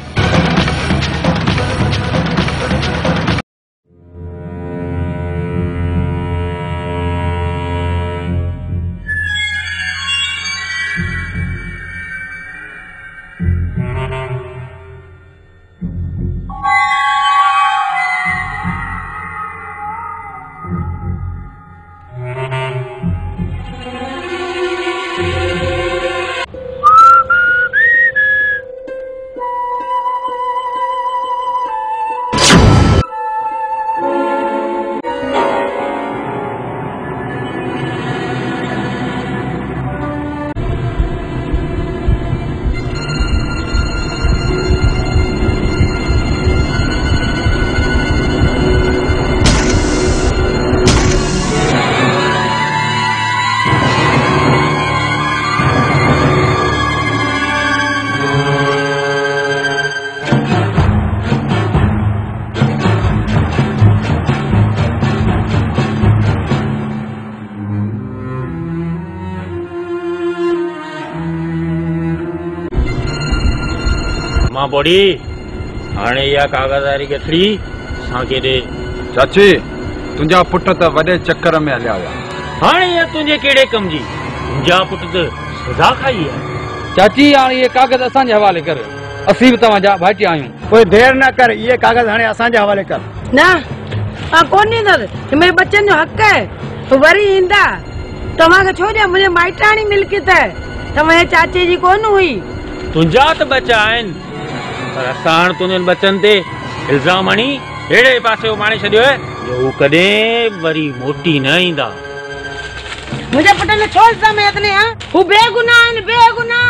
बॉडी हाणे इहा कागज़ारी गठड़ी असांखे ॾे चाची तुंहिंजा पुट त वॾे चक्कर में हलिया हुआ हाणे इहा तुंहिंजे कहिड़े कम जी तुंहिंजा पुट त सज़ा खाई आहे चाची हाणे इहे कागज़ असांजे हवाले कर असीं बि तव्हांजा भाइटिया आहियूं कोई देर न कर ये कागज हाणे असांजे हवाले कर ना कोन ॾींदसि हिनमें बच्चनि जो हक़ आहे तूं वरी ईंदा तव्हांखे छो ॾियां मुंहिंजे माइटाणी मिल्कियत आहे तव्हांजे चाचे जी कोन हुई तुंहिंजा त बच्चा आहिनि पर असां हाणे तुंहिंजनि बच्चनि ते इल्ज़ाम हणी अहिड़े पासे माणे छॾियो आहे जो हू कॾहिं वरी मोटी न ईंदा मुंहिंजे पुट ने छो इल्ज़ाम हथने हा हू बेगुनाह आहिनि बेगुनाह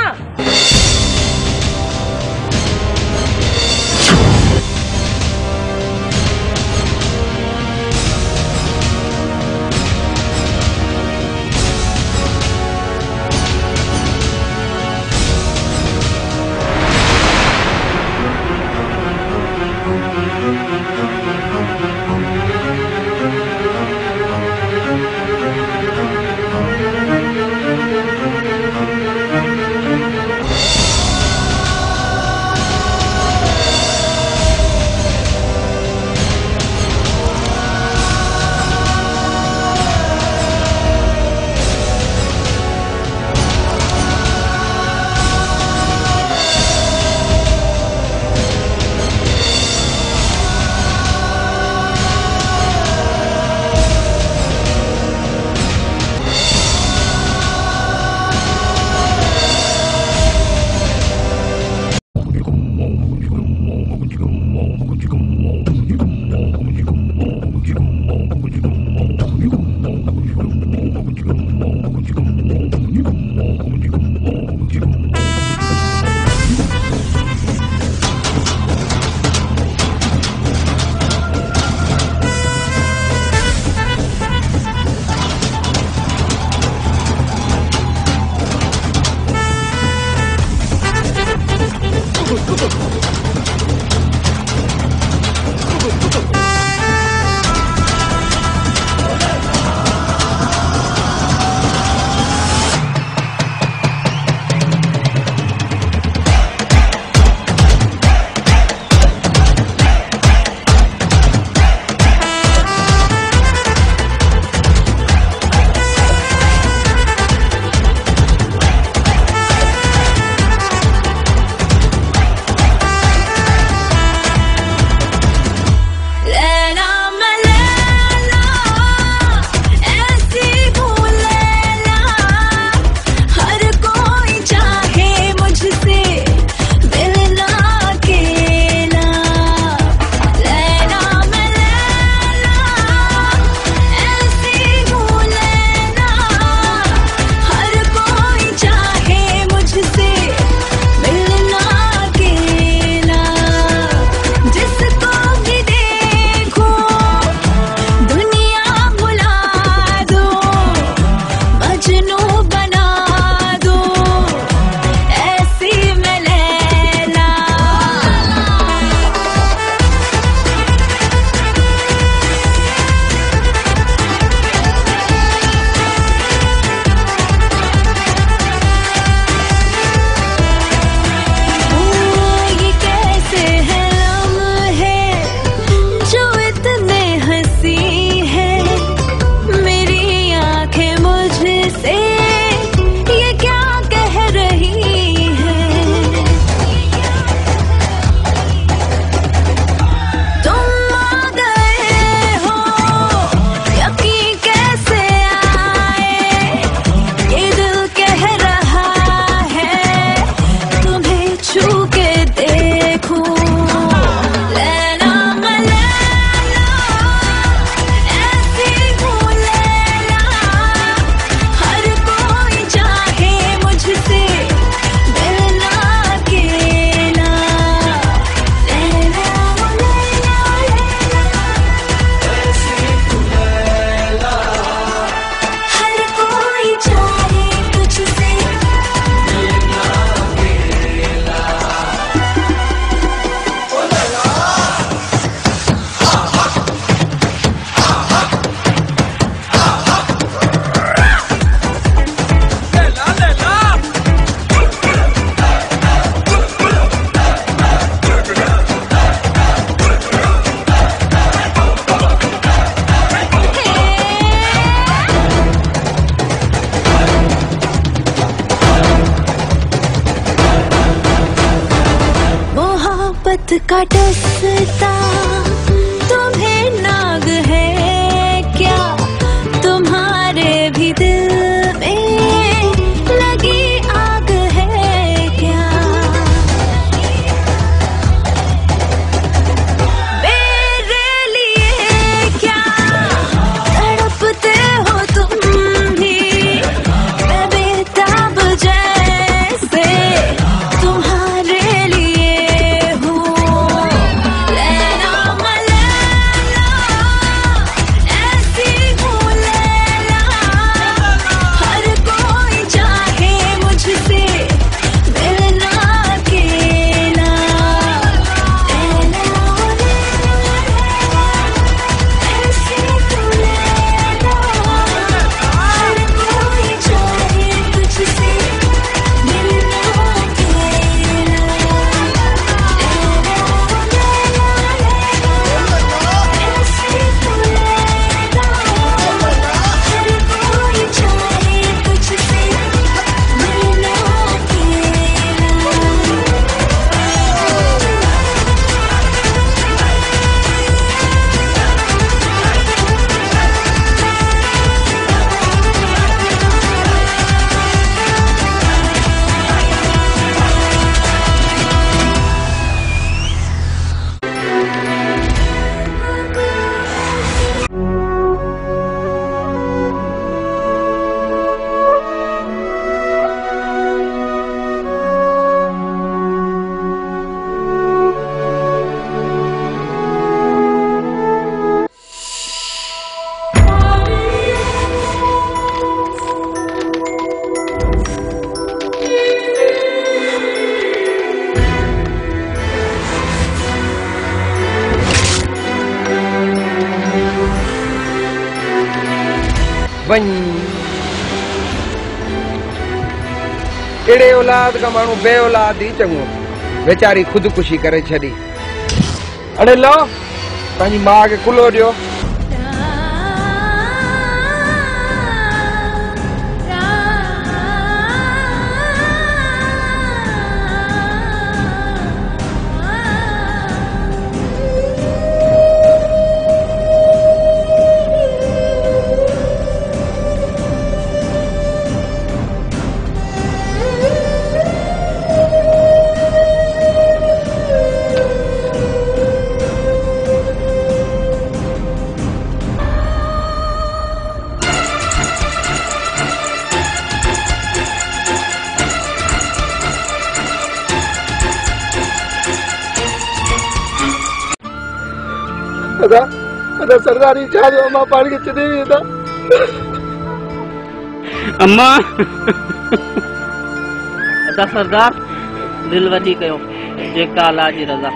मोहब्बत का डसता तुम्हें नाग है क्या, तुम्हारे भी दिल में लगी आग है क्या। मेरे लिए क्या तड़पते हो तुम भी, मैं बेताब जैसे तुम्हारे लिए हूँ। लैला मलैला ऐसी हूँ लैला, हर कोई चाहे मुझसे मिलना अकेला। लैला ऐसी हूँ लैला, हर कोई चाहे तुझसे मिलना अकेला। एड़े औलाद का मानू बे औलाद ही चंगो, बेचारी खुदकुशी करे छड़ी। अड़े लो पंहिंजी मां खे कुलो ॾियो। अदा सरदारी छा जो अम्मा पाणी खे छॾे वेंदा। अम्मा अदा सरदार दिल वधी कयो, जेका अल्लाह जी रज़ा।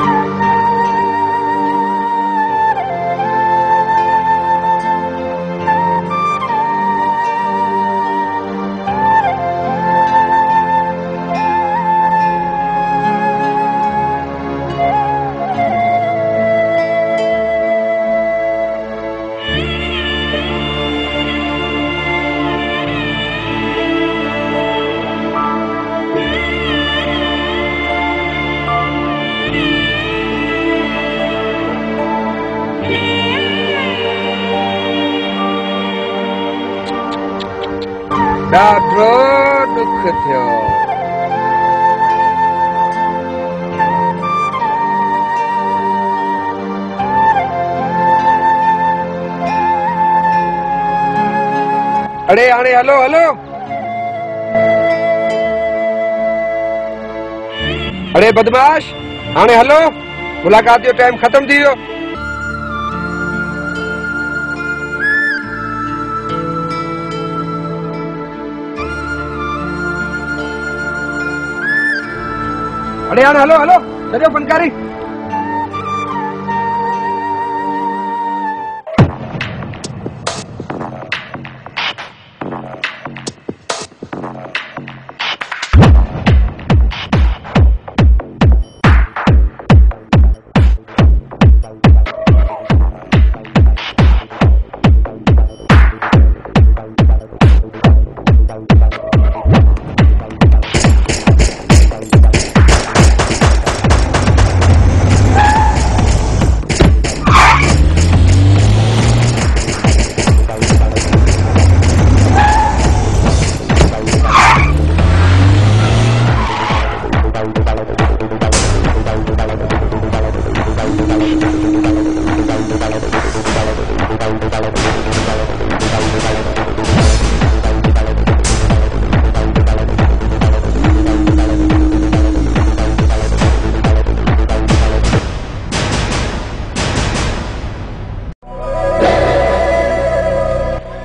ॾाढो दुख थियो। अड़े हाणे हलो हलो। अड़े बदमाश हाणे हलो, मुलाकात जो टाइम खत्म थी वियो। अड़े हाणे हलो हलो, सॼो फनकारी।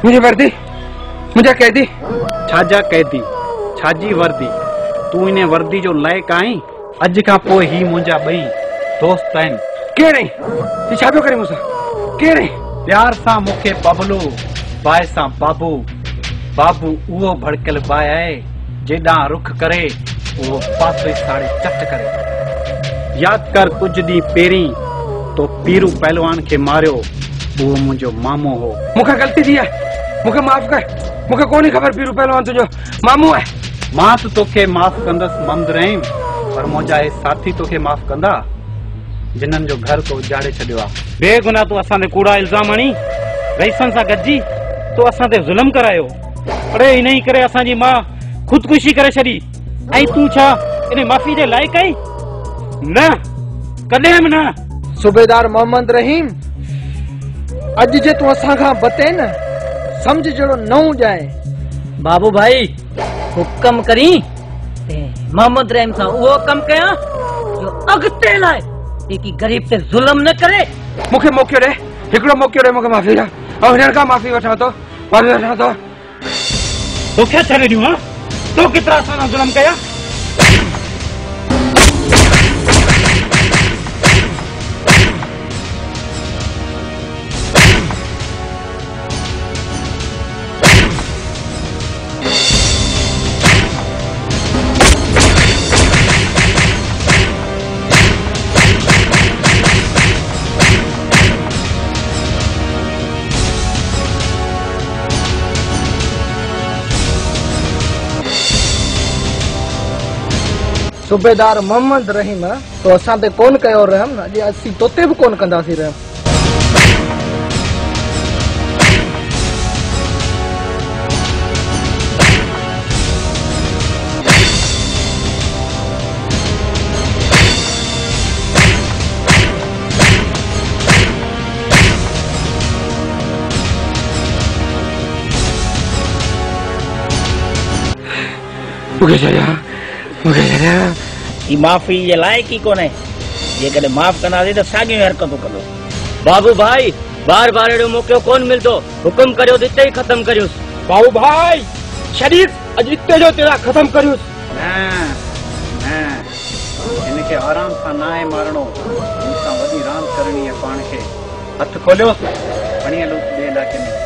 मुझे वर्दी मुझे कैदी छाजा कैदी छाजी वर्दी तू इन वर्दी जो लायक आई अज का पोइ ही मुंजा बई दोस्त आहिनि केरे ये छा पियो करे मूंसां केरे प्यार सां मूंखे बबलू बाय सां बाबू बाबू उहो भड़कल बाय आहे जेॾां रुख करे उहो पासे साड़े चट करे याद कर कुछ ॾींहं पहिरीं तो पीरू पहलवान खे मारियो उहो मुंहिंजो मामो हो मूंखे ग़लती थी आहे मूंखे माफ़ कर मूंखे कोन्हे ख़बर पीरू पहलवान तुंहिंजो मामू आहे मां त तोखे माफ़ कंदसि ममद रहीम पर मुंहिंजा हे साथी तोखे माफ़ कंदा जिन्हनि जो घर तो उजाड़े छॾियो आहे बेगुनाह तूं असां ते कूड़ा इल्ज़ाम हणी रईसनि सां गॾिजी तो असां ते ज़ुल्म करायो अड़े इन ई करे असांजी मां ख़ुदकुशी करे छॾी ऐं तूं छा इन माफ़ी जे लाइक़ आई न कॾहिं बि न सूबेदार मोहम्मद रहीम अज जे तू असां खां बते न समझ जड़ो नौ जाए बाबू भाई हुक्म करी मोहम्मद रहीम सां उहो कम कया जो अॻिते लाइ जेकी गरीब ते ज़ुल्म न करे मूंखे मौक़ो ॾे हिकिड़ो मौक़ो ॾे मूंखे माफ़ी ॾे ऐं हिननि खां माफ़ी वठां थो तोखे छॾे ॾियूं हा तो केतिरा असां सां ज़ुल्म कया सूबेदार मोहम्मद रहीम तो असां ते कोन कयो रहम अॼु असीं तोते बि कोन कंदासीं रहम ही माफ़ी जे लाइक़ ई कोन्हे जेकॾहिं माफ़ कंदासीं त साॻियूं हरकतूं कंदो बाबू भाई बार बार अहिड़ो मौक़ो कोन मिलंदो हुकुम करियो त हिते ई ख़तम करियोसि बाबू भाई शरीफ़ अॼु हिते जो तेरा ख़तम करियोसि न इनखे आराम सां न आहे मारणो मूंसां वॾी रांदि करणी आहे पाण खे हथ खोलियोसि खणी हलो ॿिए इलाइक़े में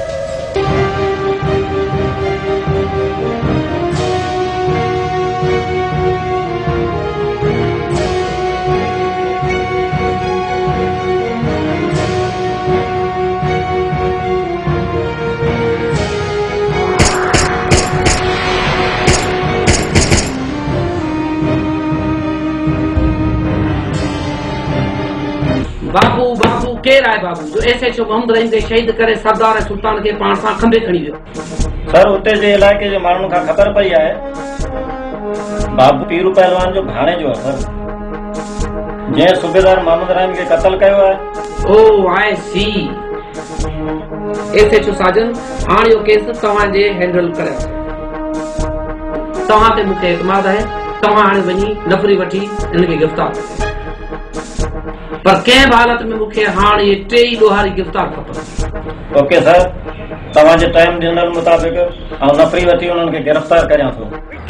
बाबू बाबू केर आहे बाबू जो एसएचओ मोहम्मद रहीम खे शहीद करे सरदार सुल्तान खे पाण सां खंबे खणी वियो सर उते जे इलाइक़े जे माण्हुनि खां ख़बर पई आहे बाबू पीरू पहलवान जो भाणे जो आहे सर जंहिं सूबेदार मोहम्मद रहीम खे क़त्ल कयो आहे ओ आई सी एसएचओ साजन हाणे इहो केस तव्हांजे हैंडल करे तव्हां ते मूंखे एतमाद आहे तव्हां हाणे वञी नफ़री वठी हिनखे गिरफ़्तार पर कंहिं बि हालत में मूंखे हाणे इहे टे ई ॾोहारी गिरफ़्तार खपनि ओके सर तव्हांजे टाइम ॾिनल मुताबिक़ ऐं नफ़री वठी उन्हनि खे गिरफ़्तार करियां थो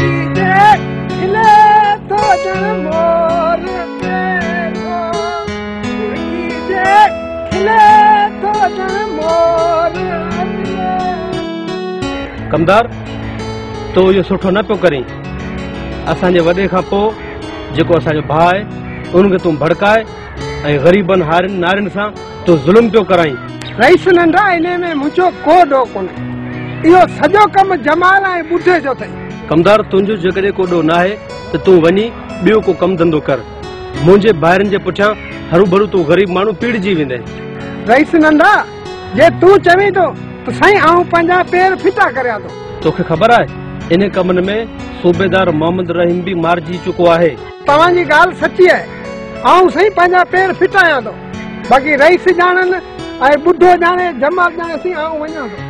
कमदार तो इहो सुठो न पियो करीं असांजे वॾे खां पोइ जेको असांजो भाउ आहे उनखे तूं भड़काए ऐं ग़रीबनि हारियुनि नारियुनि सां तूं ज़ुल्म पियो कराई रईस नंढा इन में मुंहिंजो को ॾोह कोन्हे इहो सॼो कमु जमाल ऐं ॿुढे जो अथई कमदार तुंहिंजो जेकॾहिं को ॾोह न आहे त तूं वञी ॿियो को कमु धंधो कर मुंहिंजे ॿाहिरनि जे पुठियां हरू भरू तूं ग़रीब माण्हू पीड़िजी वेंदे रईस नंढा जे तूं चवीं थो त साईं आऊं पंहिंजा पेर फिटा करियां थो तोखे ख़बर आहे इन कमनि में सूबेदार मोहम्मद रहीम भी मारिजी चुको आहे तव्हांजी ॻाल्हि सची आहे आऊं साईं पंहिंजा पेर फिटायां थो बाक़ी रईस ॼाणनि ऐं ॿुढो ॼाणे जमाल ॼाणे सी आऊं वञां थो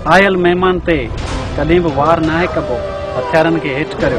आयल महिमान ते कॾहिं बि वार नाहे कबो। हथियारनि खे हेठि करियो।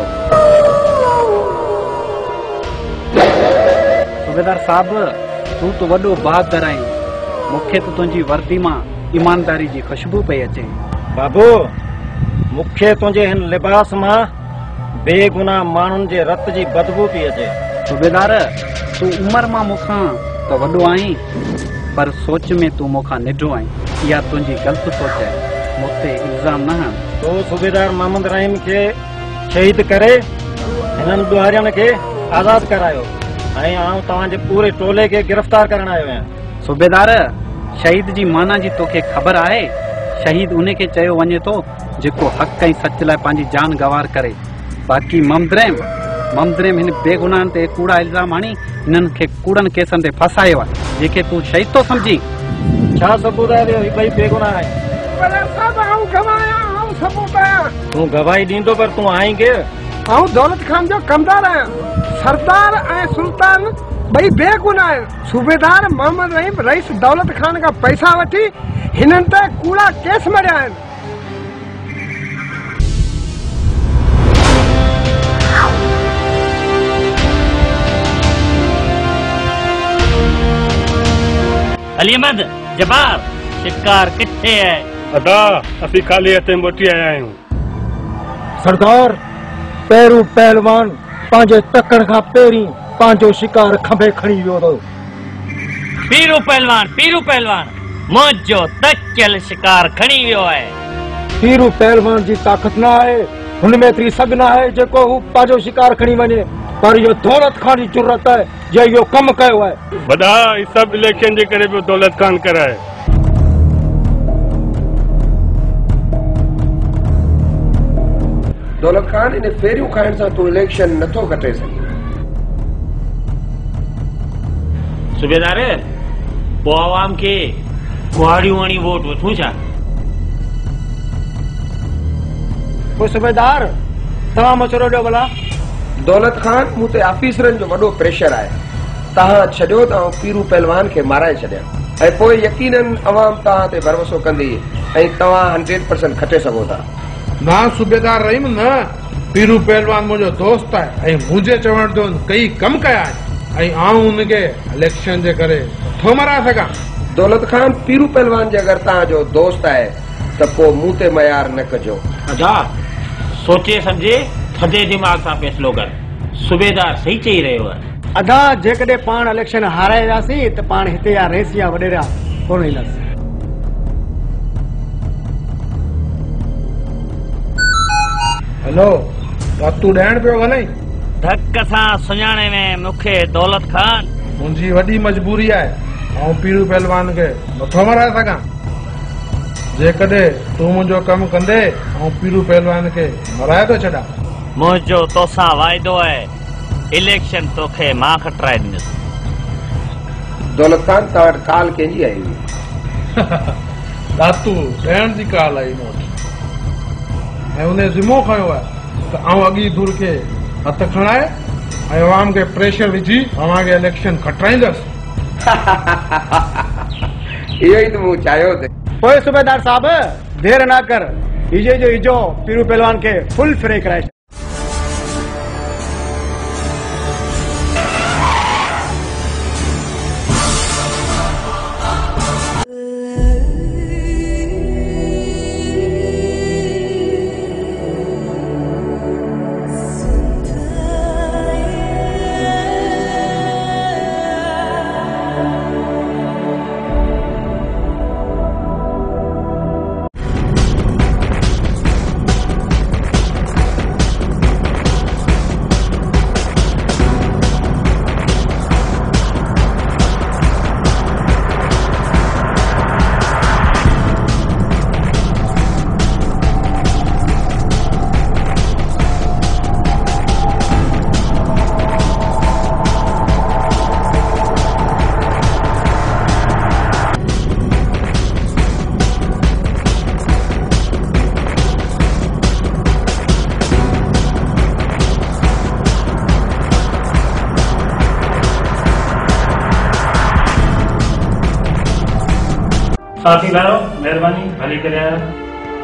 सूबेदार साहब, तूं तो वॾो बहादुर आहीं। मूंखे त तुंहिंजी वर्दी मां ईमानदारी जी ख़ुशबू पई अचे। बाबू, मूंखे तुंहिंजे हिन लिबास मां बेगुनाह माण्हुनि जे रत जी बदबू पई अचे। सूबेदार, तूं उमिरि मां मूंखां त वॾो आहीं, पर सोच में तूं मूंखां निढो आहीं। इहा तुंहिंजी ग़लति सोच आहे। मूं ते इल्ज़ाम न हण। तो सूबेदार मोहम्मद रहीम खे शहीद करे हिननि ॾुहारियनि खे आज़ाद करायो ऐं आउं तव्हांजे पूरे टोले खे गिरफ़्तार करण आयो आहियां। सूबेदार, शहीद जी माना जी तोखे ख़बर आहे? शहीद उन खे चयो वञे थो जेको हक़ ऐं सच लाइ पंहिंजी जान गवार करे। बाक़ी ममदरेम हिन बेगुनाहनि ते कूड़ा इल्ज़ाम हणी हिननि खे कूड़नि केसनि ते फसायो आहे, जेके तूं शहीद थो सम्झी। छा सबूत आहे? ॿई बेगुनाह आहे। तूं गवाही ॾींदो, पर तूं आहीं केरु? आऊं दौलत खान जो कमदार आहियां। सरदार ऐं सुल्तान ॿई बेगुनाह आहिनि। सूबेदार मोहम्मद रहीम रईस दौलत खान खां पैसा वठी हिननि ते कूड़ा केस मढ़िया आहिनि। अली अहमद, जबार, शिकार किथे है? अदा, असीं खाली हथे मोटी आया आहियूं। सरदार, पहिरियों पहलवान पंहिंजे तकड़ खां पहिरीं पंहिंजो शिकार खंभे खणी वियो हो। पीरू पहलवान मुंहिंजो तकियल शिकार खणी वियो आहे। पीरू पहलवान जी ताक़त न आहे, हुनमें एतिरी सघ न आहे जेको हू पंहिंजो शिकार खणी वञे, पर इहो दौलत खान जी ज़रूरत आहे जे इहो कमु कयो आहे। वॾा, ही सभु इलेक्शन जे करे पियो दौलत खान कराए। दौलत खान, इन फेरियूं खाइण सां तूं इलेक्शन नथो खटे सघीं। सूबेदार, पोइ आवाम खे कुहाड़ियूं हणी वोट वठूं छा? पोइ सूबेदार, तव्हां मशवरो ॾियो भला। दौलत खान, मूं ते ऑफिसरनि जो वॾो प्रेशर आहे। तव्हां छॾियो त आउं पीरू पहलवान खे माराए छॾियां, ऐं पोइ यकीनन अवाम तव्हां ते भरोसो कंदी ऐं तव्हां 100% खटे सघो था। ना सूबेदार रहीम, न। पीरू पहलवान मुंहिंजो दोस्त आहे ऐं मुंहिंजे चवण जो कई कम कया आहिनि, ऐं आउं हुनखे इलेक्शन जे करे थो मराए सघां। दौलत खान, पीरू पहलवान जे अगरि तव्हांजो दोस्त आहे त पोइ मूं ते मयार न कजो। अदा, सोचे सम्झे थधे दिमाग़ सां फ़ैसिलो कर। सूबेदार सही चई रहियो आहे। अदा, जेकॾहिं पाण इलेक्शन हाराए वियासीं त पाण हिते या रेस या वॾेरा कोन ईंदासीं। हेलो, तूं ॾियण पियो ॻाल्हाई? धक सां सुञाणे में मूंखे दौलत खान। मुंहिंजी वॾी मजबूरी आहे, ऐं पीरू पहलवान खे नथो मराए सघां। जेकॾहिं तूं मुंहिंजो कमु कंदे ऐं पीरू पहलवान खे मराए थो छॾां। मुंहिंजो तोसां वाइदो आहे, इलेक्शन तोखे मां खटराए ॾींदुसि। दौलत खान, तव्हां वटि काल कंहिंजी आई हुई? दातू ॾियण जी काल आई मूं वटि, ऐं उन ज़िमो खयो आहे त आउं अॻी धुर खे हथ खणाए ऐं अवाम खे प्रेशर विझी अव्हांखे इलेक्शन खटराईंदुसि। इहो ई त मूं चाहियो थे। पोइ सूबेदार साहब, देर ना कर, इजे जो इजो पीरू पहलवान खे फुल फ्रे कराए। साथी भाइयों, महिरबानी भली करे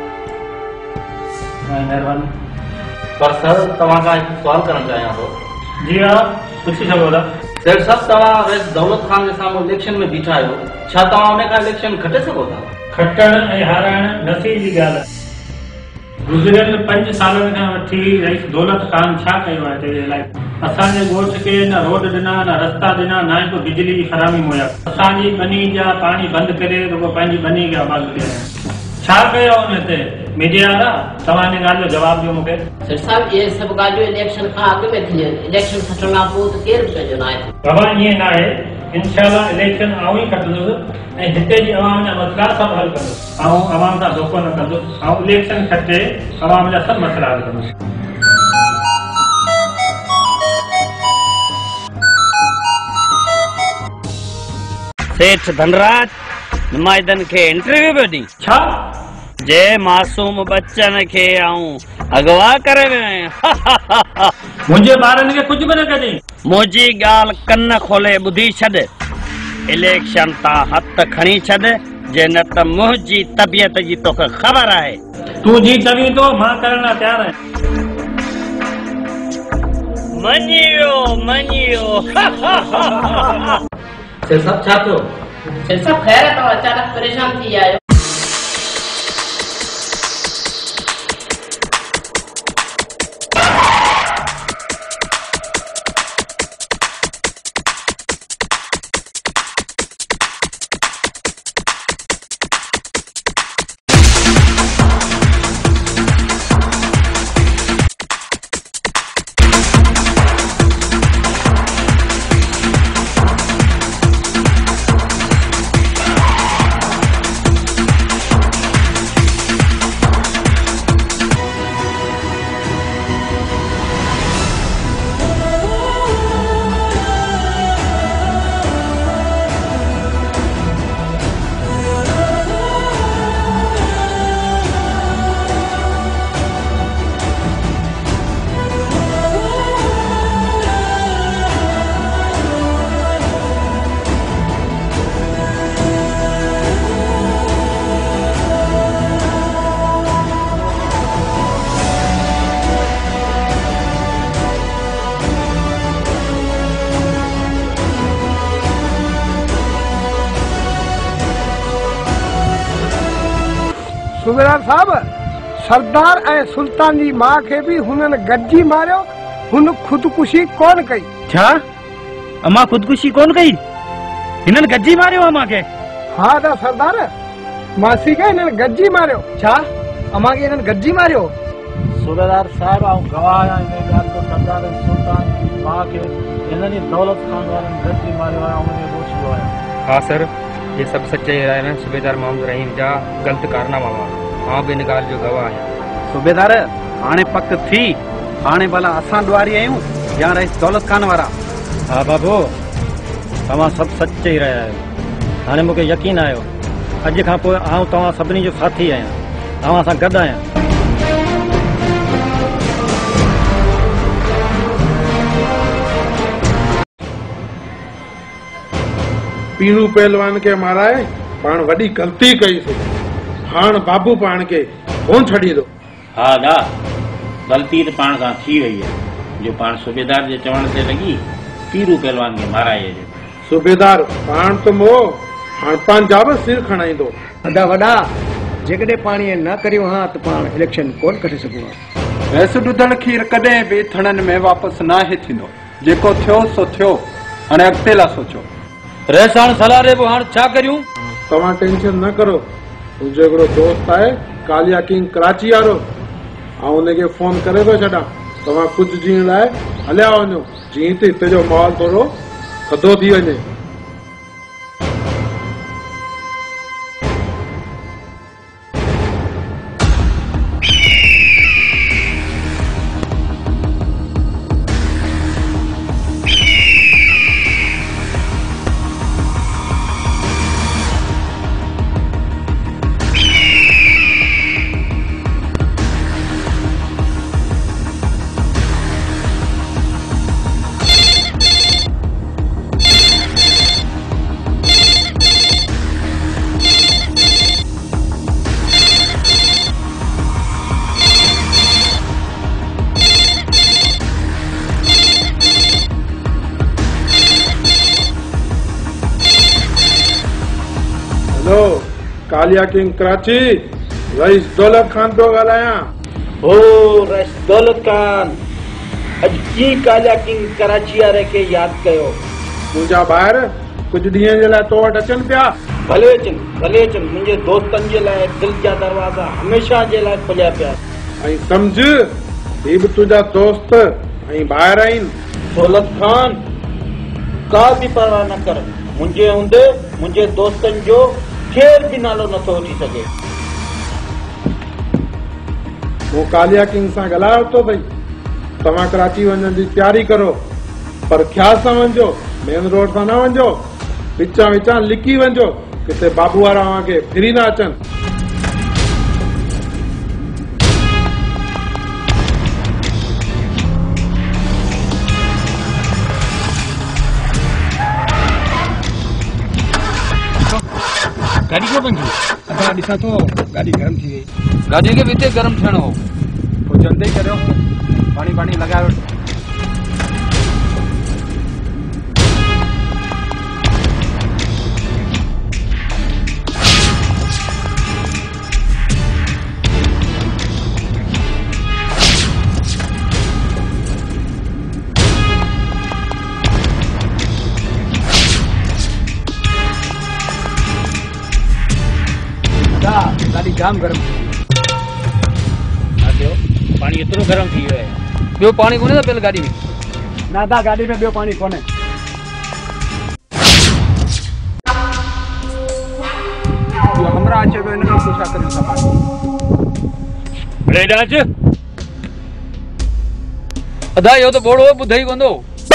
महिरबानी। पर सर तव्हां खां हिकु सुवाल करणु चाहियां थो। जी हा, पुछी सघो था। सेठ साहब, तव्हां रईस दौलत खान जे साम्हूं इलेक्शन में बीठा आहियो, छा तव्हां उन खां इलेक्शन खटे सघो था? खटण ऐं हाराइण नसीब जी ॻाल्हि आहे। गुज़िरियल 5 सालनि खां वठी रईस दौलत खान छा कयो आहे तेरे लाइ? असांजे ॻोठ खे न रोड ॾिना, न रस्ता ॾिना, न को बिजली जी फराहमी मुहैया। असांजी बनी जा पाणी बंदि करे रुगो पंहिंजी बनी खे आबाद कया। छा कयो हुन ते? मीडिया वारा तव्हां हिन ॻाल्हि जो जवाब ॾियो मूंखे। सेठ साहब, इहे सभु ॻाल्हियूं इलेक्शन खां अॻु में थी आहिनि। इलेक्शन खटण खां पोइ त केरु बि पंहिंजो न आहे। बाबा ईअं न आहे। इंशाल्लाह इलेक्शन आऊं ई खटंदुसि ऐं हिते जी अवाम जा मसइला सभु हल कंदुसि। आऊं अवाम सां धोखो न कंदुसि। ऐं इलेक्शन खटे अवाम जा सभु मसइला हल कंदुसि। सेठ धनराज नुमाइंदनि खे इंटरव्यू पियो ॾी। छा? जे मासूम बच्चन खे आऊं अगवा करे वियो आहियां। मुंहिंजे ॿारनि खे कुझु बि न कजे। मुंहिंजी ॻाल्हि कन खोले ॿुधी छॾ। इलेक्शन तां हथ खणी छॾ, जे न त मुंहिंजी तबियत जी तोखे ख़बर आहे। तूं जी चवीं तो मां करण लाइ तयारु आहियां। मञी वियो। सेठ साहब छा थियो? सेठ साहब ख़ैर अथव? अचानक परेशान थी आहियो? सूबेदार साहब, सरदार ऐं सुल्तान जी मां खे बि हुननि गॾिजी मारियो। हुन ख़ुदकुशी कोन कई। छा? अमां ख़ुदकुशी कोन कई? हिननि गॾिजी मारियो अमां खे? हा त सरदार, मासी खे हिननि गॾिजी मारियो। छा? अमां खे हिननि गॾिजी मारियो? सूबेदार साहिब आऊं गवाह आहियां इन ॻाल्हि जो। सरदार ऐं सुल्तान जी मां खे हिननि दौलत खान वारनि गॾिजी मारियो आहे ऐं हुनखे ॾोषी आहियां। हा सर, ये सब सच्चाई आहे न। सूबेदार मोहम्मद रहीम जा गलत कारनामा हुआ। मां बि इन ॻाल्हि जो गवाह आहियां। सूबेदार, हाणे पक थी। हाणे भला असां ॾुआरी आहियूं या रईस दौलत खान वारा? हा बाबू, तव्हां सभु सच चई रहिया आहियो। हाणे मूंखे यकीन आयो। अॼु खां पोइ आउं तव्हां सभिनी जो साथी आहियां, तव्हां सां गॾु आहियां। पीरू पहलवान के माराए पाण वॾी ग़लती कईसीं। हाण बाबू पाण खे कोन छॾींदो। हा दा, ग़लती त पाण खां थी वई आहे जो पाण सूबेदार जे चवण ते लॻी पीरू पहलवान खे माराए। सूबेदार पाण त मोह हाणे पंहिंजा बि सिर खणाईंदो। वॾा वॾा, जेकॾहिं पाणी न करियो हा त पाण इलेक्शन कोन कढी सघूं हा। वैस ॾुधण खीर कॾहिं बि थणनि में वापसि नाहे थींदो। जेको थियो सो थियो, हाणे अॻिते लाइ सोचो। रेसाण सलाह ॾे पोइ हाणे छा करियूं? तव्हां टेंशन न करो। मुंहिंजो हिकिड़ो दोस्त आहे कालिया किंग कराची वारो, ऐं हुनखे फोन करे थो छॾां। तव्हां कुझु ॾींहं लाइ हलिया वञो, जीअं त हिते जो माहौल थोरो थधो थी वञे। कालिया किंग कराची रईस दौलत खान पियो ॻाल्हायां। ओ रईस दौलत खान, अॼु कीअं कालिया किंग कराची वारे खे यादि कयो? मुंहिंजा ॿाहिरि कुझु ॾींहं जे लाइ तो वटि अचनि पिया। भले अचनि, मुंहिंजे दोस्तनि जे लाइ दिलि जा दरवाज़ा हमेशह जे लाइ खुलिया पिया। ऐं सम्झ, ही बि तुंहिंजा दोस्त ऐं ॿाहिरि आहिनि। दौलत खान, का बि परवाह न कर, मुंहिंजे हूंदे मुंहिंजे दोस्तनि जो केर बि नालो नथो वठी सघे। मूं कालिया किंग सां ॻाल्हायो थो भई, तव्हां कराची वञण जी तयारी करो, पर ख़्याल सां वञिजो, मेन रोड सां न वञिजो, विचां लिकी वञिजो, किथे बाबू वारा खे फिरी न अचनि। गाड़ी क्यों बंद थी? असां ॾिसां थो गाॾी गरम थी वई। गाॾी खे बि हिते गरम थियणो हो। पोइ जल्दी करियो, पाणी लॻायो। गाड़ी जाम गरम पानी एतिरो गरम थी वियो आहे। ॿियो पाणी कोन्हे त पियल गाॾी में? ना गाॾी में ॿियो पाणी कोन्हे। हमरा अचे पियो, हिन खां पोइ छा करियूं था पाणी? अच अदा इहो त बोड़ो ॿुधई कोन्हो।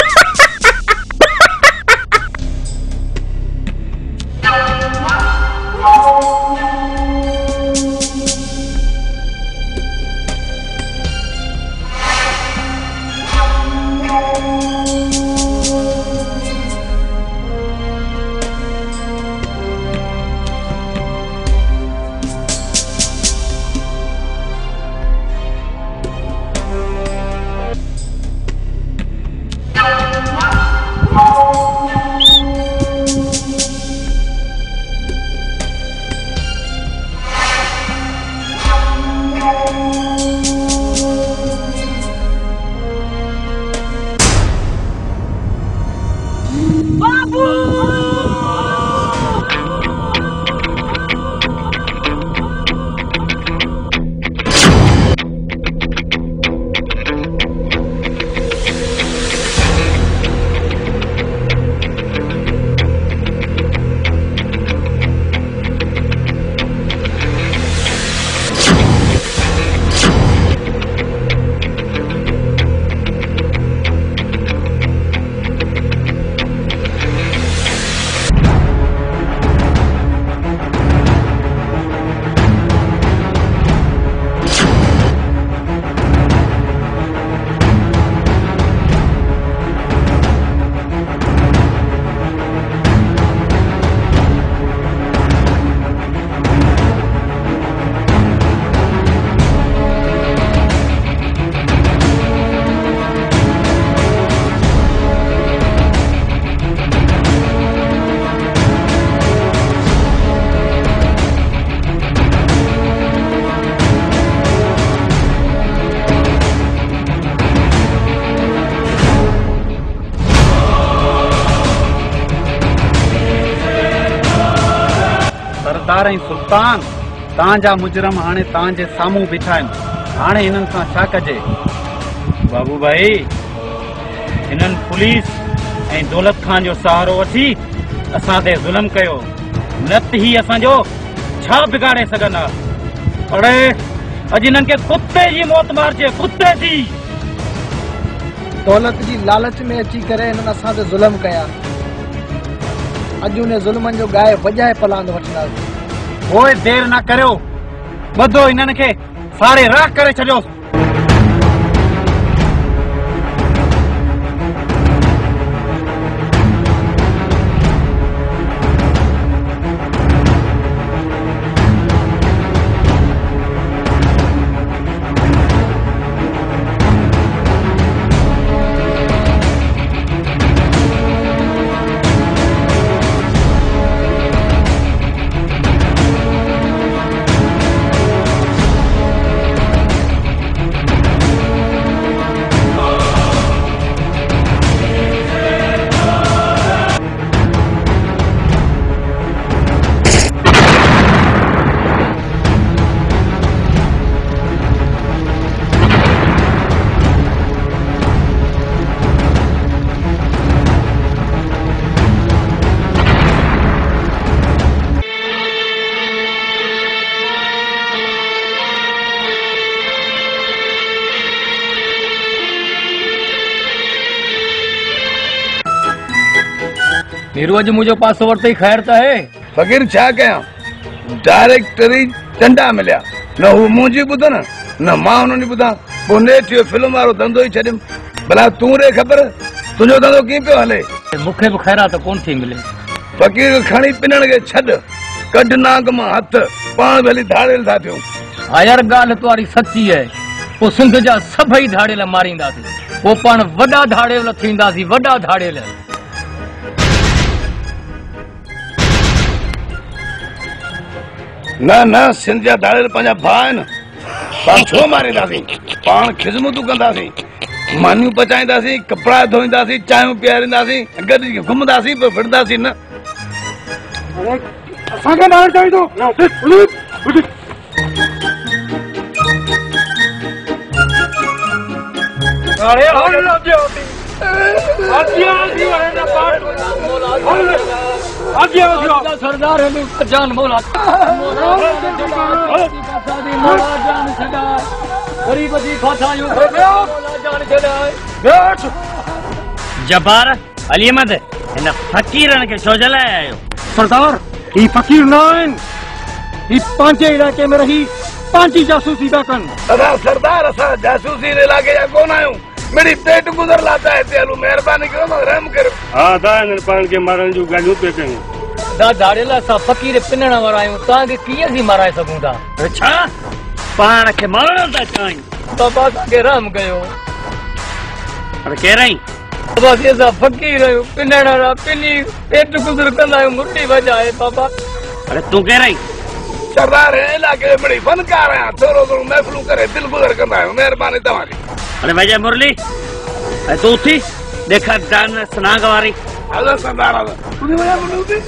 सरदार ऐं सुल्तान, तव्हांजा मुजरम हाणे तव्हांजे साम्हूं बीठा आहिनि। हाणे हिननि सां छा कजे? बाबू भाई, हिननि पुलिस ऐं दौलत खान जो सहारो वठी असां ते ज़ुल्म कयो, न त ही असांजो छा बिगाड़े सघंदा। अड़े अॼु हिननि खे कुते जी मौत मारजे, कुते जी। दौलत जी लालच में अची करे हिननि असां ते ज़ुल्म कया। अॼु उन ज़ुल्मनि जो गाए वॼाए पलांद वठंदासीं। पोइ देर न करियो, ॿधो हिननि खे सारे राख करे छॾियोसि। नीरू अॼु मुंहिंजो पासो वरितो ई ख़ैर त आहे। फ़कीर छा कयां, डायरेक्टरी चंडा मिलिया, न हू मुंहिंजी ॿुधन न मां हुननि ॿुधां, पोइ नेठि इहो फिल्म वारो धंधो ई छॾियमि। भला तूं रे ख़बर तुंहिंजो धंधो कीअं पियो हले? मूंखे बि ख़ैरात कोन थी मिले। फ़कीर खणी पिनण खे छॾ, कढ नांग मां हथ, पाण भली धाड़ेल था थियूं। हा यार, ॻाल्हि तुम्हारी सची आहे। पोइ सिंध जा सभई धाड़ेल मारींदासीं, पोइ पाण वॾा धाड़ेल थींदासीं, वॾा धाड़ेल। न न, सिंध जा धाड़ेल पंहिंजा भाउ आहिनि, पाण छो मारींदासीं? पाण ख़िदमतूं कंदासीं, मानियूं पचाईंदासीं, कपिड़ा धोईंदासीं, चांहियूं पीआरींदासीं, गॾिजी घुमंदासीं, पर फिरंदासीं न। असांखे नाल चाहींदो अरे हल लॻियो सरदार जान मौला गरीब जी खातायूं जब्बार अली अहमद इन फकीरन के छो जलाए आयो? सरदार ही फकीर न आहिनि, ही पंहिंजे इलाइक़े में रही पंहिंजी जासूसी था कनि। असां सरदार असां जासूसी इलाइक़े जा कोन आहियूं, मेरी पेट गुज़र लाता है ते हलो मेहरबानी करो न रहम करो। हाँ दा इन पाण के मारण जो गालियूं पे कयूं। दा धाड़ेल असां फ़कीर पिनण वारा आहियूं, तव्हांखे कीअं थी माराए सघूं था? छा पाण खे मारण था चाहिनि? बाबा असांखे रहम कयो। अरे केरई बाबा असां फ़कीर आहियूं, पिनण वारा पिनी पेट गुज़र कंदा आहियूं, मुट्ठी वॼाए बाबा। अरे तूं केरई? सरदार इलाइक़े में बड़ी फनकार आहियां, थोरो थोरो महफ़िलूं करे दिल गुज़र कंदा आहियूं, महिरबानी तव्हांजी। अरे भैया मुरली तू थी देखा जान सुनाग वारी हलो सरदार हलो तुझे वजह मुरली थी।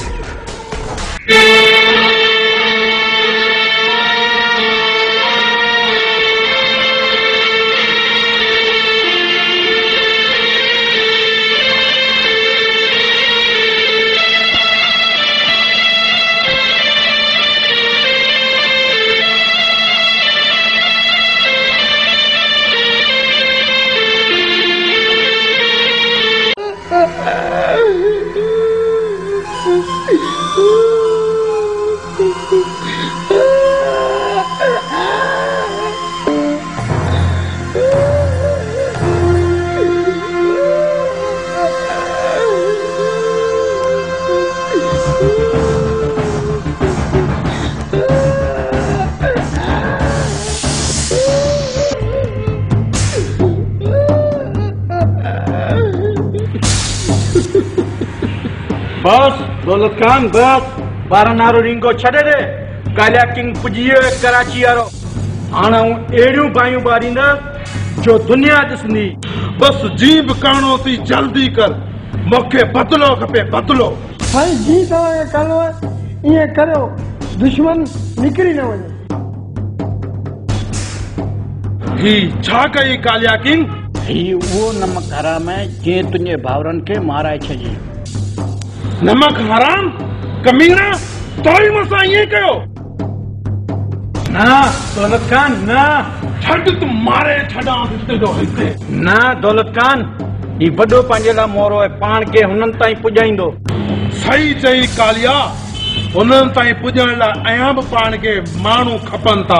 बस दौलत खान बस 12 नारो रिंगो छॾे दे, कालिया किंग पुॼी वियो कराची वारो। हाणे हूं अहिड़ियूं बायूं ॿारींदसि जो दुनिया ॾिसंदी। बस जी बि करणो थी, जल्दी कर, मूंखे बदिलो खपे, बदिलो। भाई जी तव्हांखे करिणो आहे ईअं करियो, दुश्मन निकिरी न वञे। ही छा कई कालिया किंग? ही उहो नमक हराम आहे जंहिं तुंहिंजे भाउरनि खे माराए छॾी। नमक हराम कमीना, तोई मूंसां ईअं कयो? न दौलत खान न, छॾ तूं मारे छॾां हिते जो हिते। न दौलत खान, ही वॾो पंहिंजे लाइ मोरो आहे, पाण खे हुननि ताईं पुॼाईंदो। सही चई कालिया, हुननि ताईं पुॼण लाइ अयां बि पाण खे माण्हू खपनि था।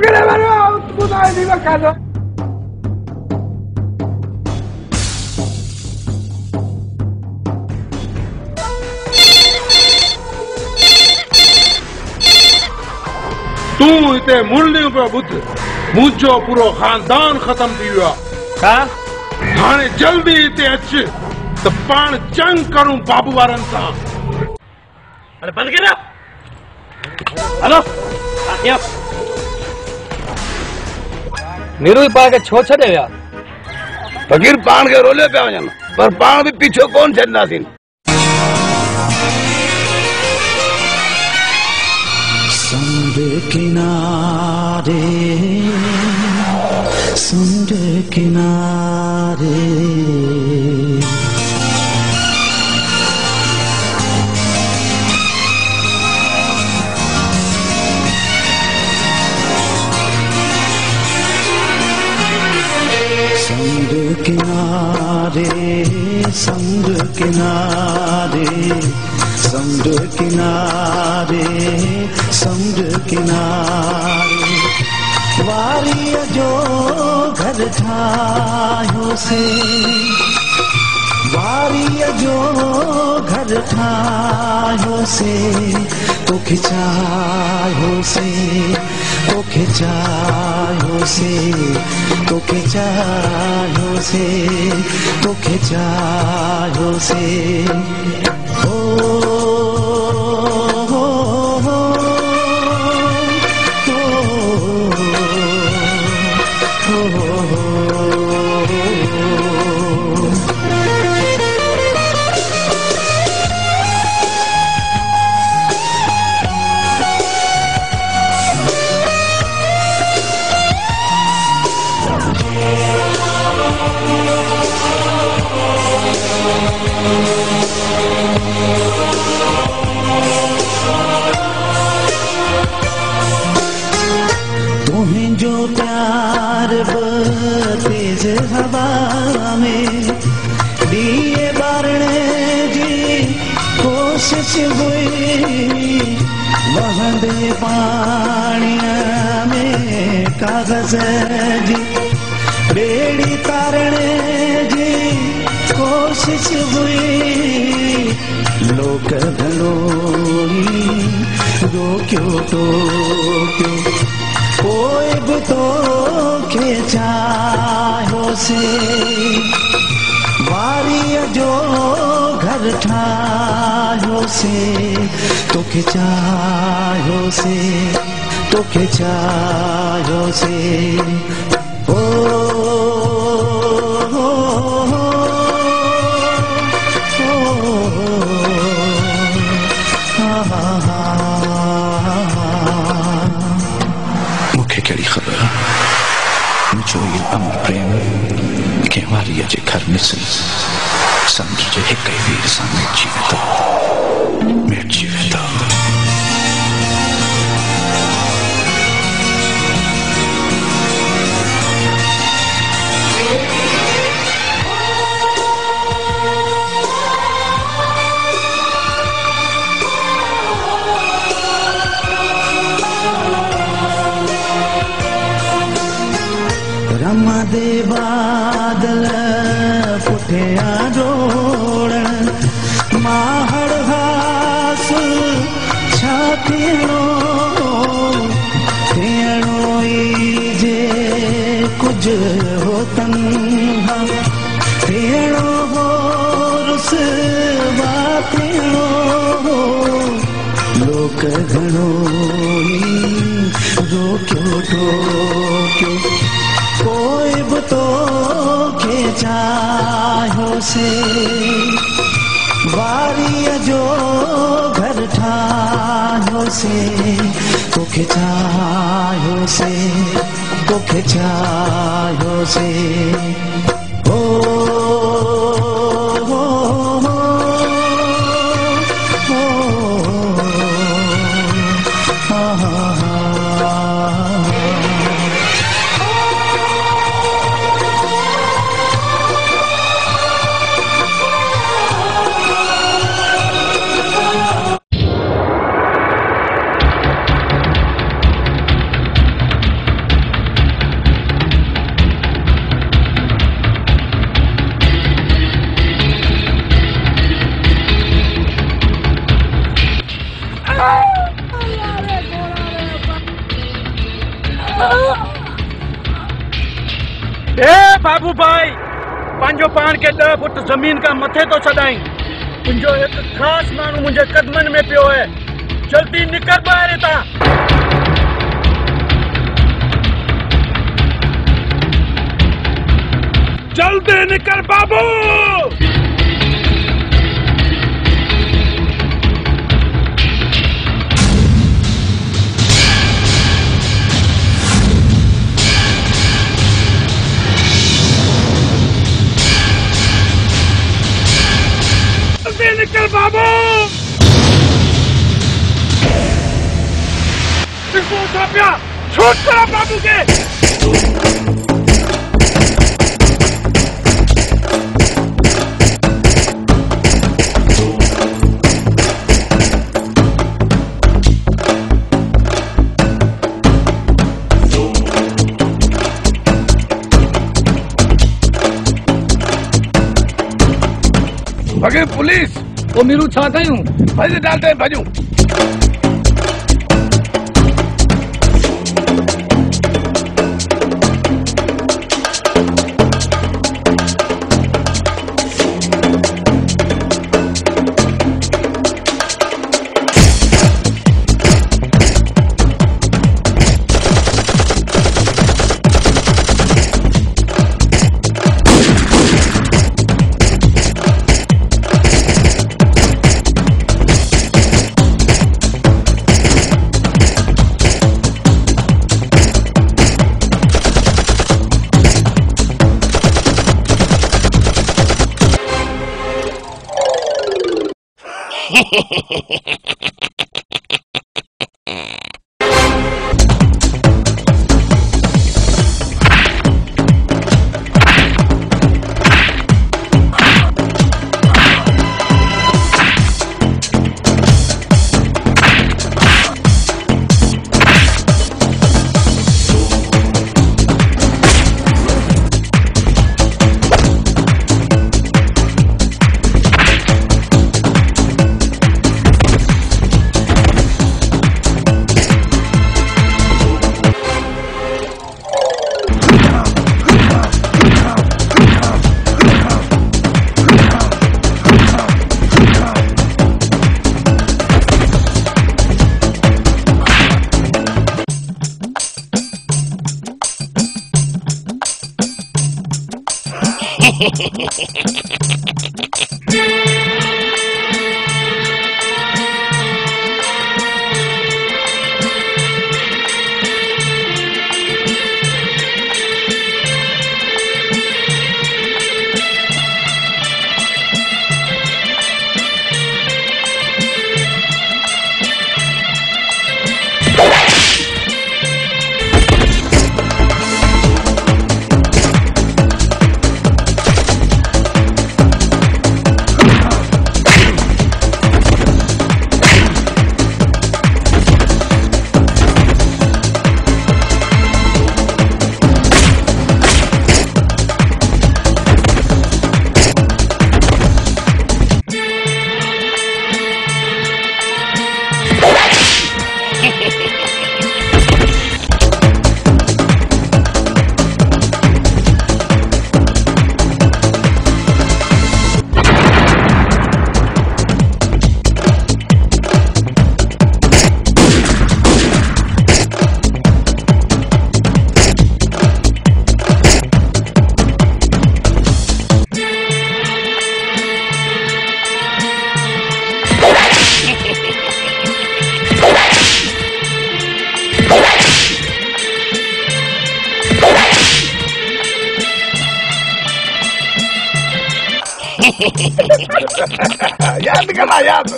तूं हिते मुरलियूं पियो ॿुध, मुंहिंजो पूरो खानदान ख़तम थी वियो आहे। हाणे जल्दी हिते अच त पाण जंग करूं बाबू वारनि सां। अरे बंद कर हलो नीरू पाण खे छो छॾे विया? फ़कीर पाण खे रोलियो पिया वञनि, पर पाण बि पीछो कोन छॾींदासीं। समुंदर किनारे समुंदर किनारे समुंदर किनारे समुंड किनारे समुंड किनारे समुंड किनारे वारीअ जो घर ठाहियो से वारीअ जो घर ठाहियो से तोखे चाहियो से तोखे चाहियो से तोखे चाहियो से तोखे चाहियो से तुझो प्यार तेज हवा में दिए बारणे जी कोशिश हुई वहंदे पाणीअ में कागज़ जी बेड़ी तारणे जी कोशिश हुई लोक घणोई रोकियो टोकियो कोई भी तो के चाहियो से वारीअ जो घर ठाहियो से तोखे चाहियो से तोखे चाहियो से कहिड़ी ख़बर मुंहिंजो इहो अमर प्रेम कंहिं वारीअ जे घर मिसल समुंड जे हिक ई वीर सां मिटिजी वेंदो रमा दे बादल पुठिया डोड़न माहड़ घास छा थियणो थियणो ई जे कुछ हो तन्हा थियणो हो रुसवा थियणो हो लोक घणो ई रोकियो टोकियो कोई भी तो के चाहियो से वारीअ जो घर ठाहियो से तोखे चाहियो से तोखे चाहियो से बाबू भाई पंहिंजो पान के 10 फुट जमीन का मथे तो छॾाई तुंहिंजो हिकु ख़ासि माण्हू मुंहिंजे कदमनि में पियो है जल्दी निकर ॿाहिरि तां जल्दी निकर बाबू निकल बाबू इसको उठा पिया छूट करो बाबू के आखिर पुलिस वो मीरू छा कयूं भज डालते भजूं याद करा याद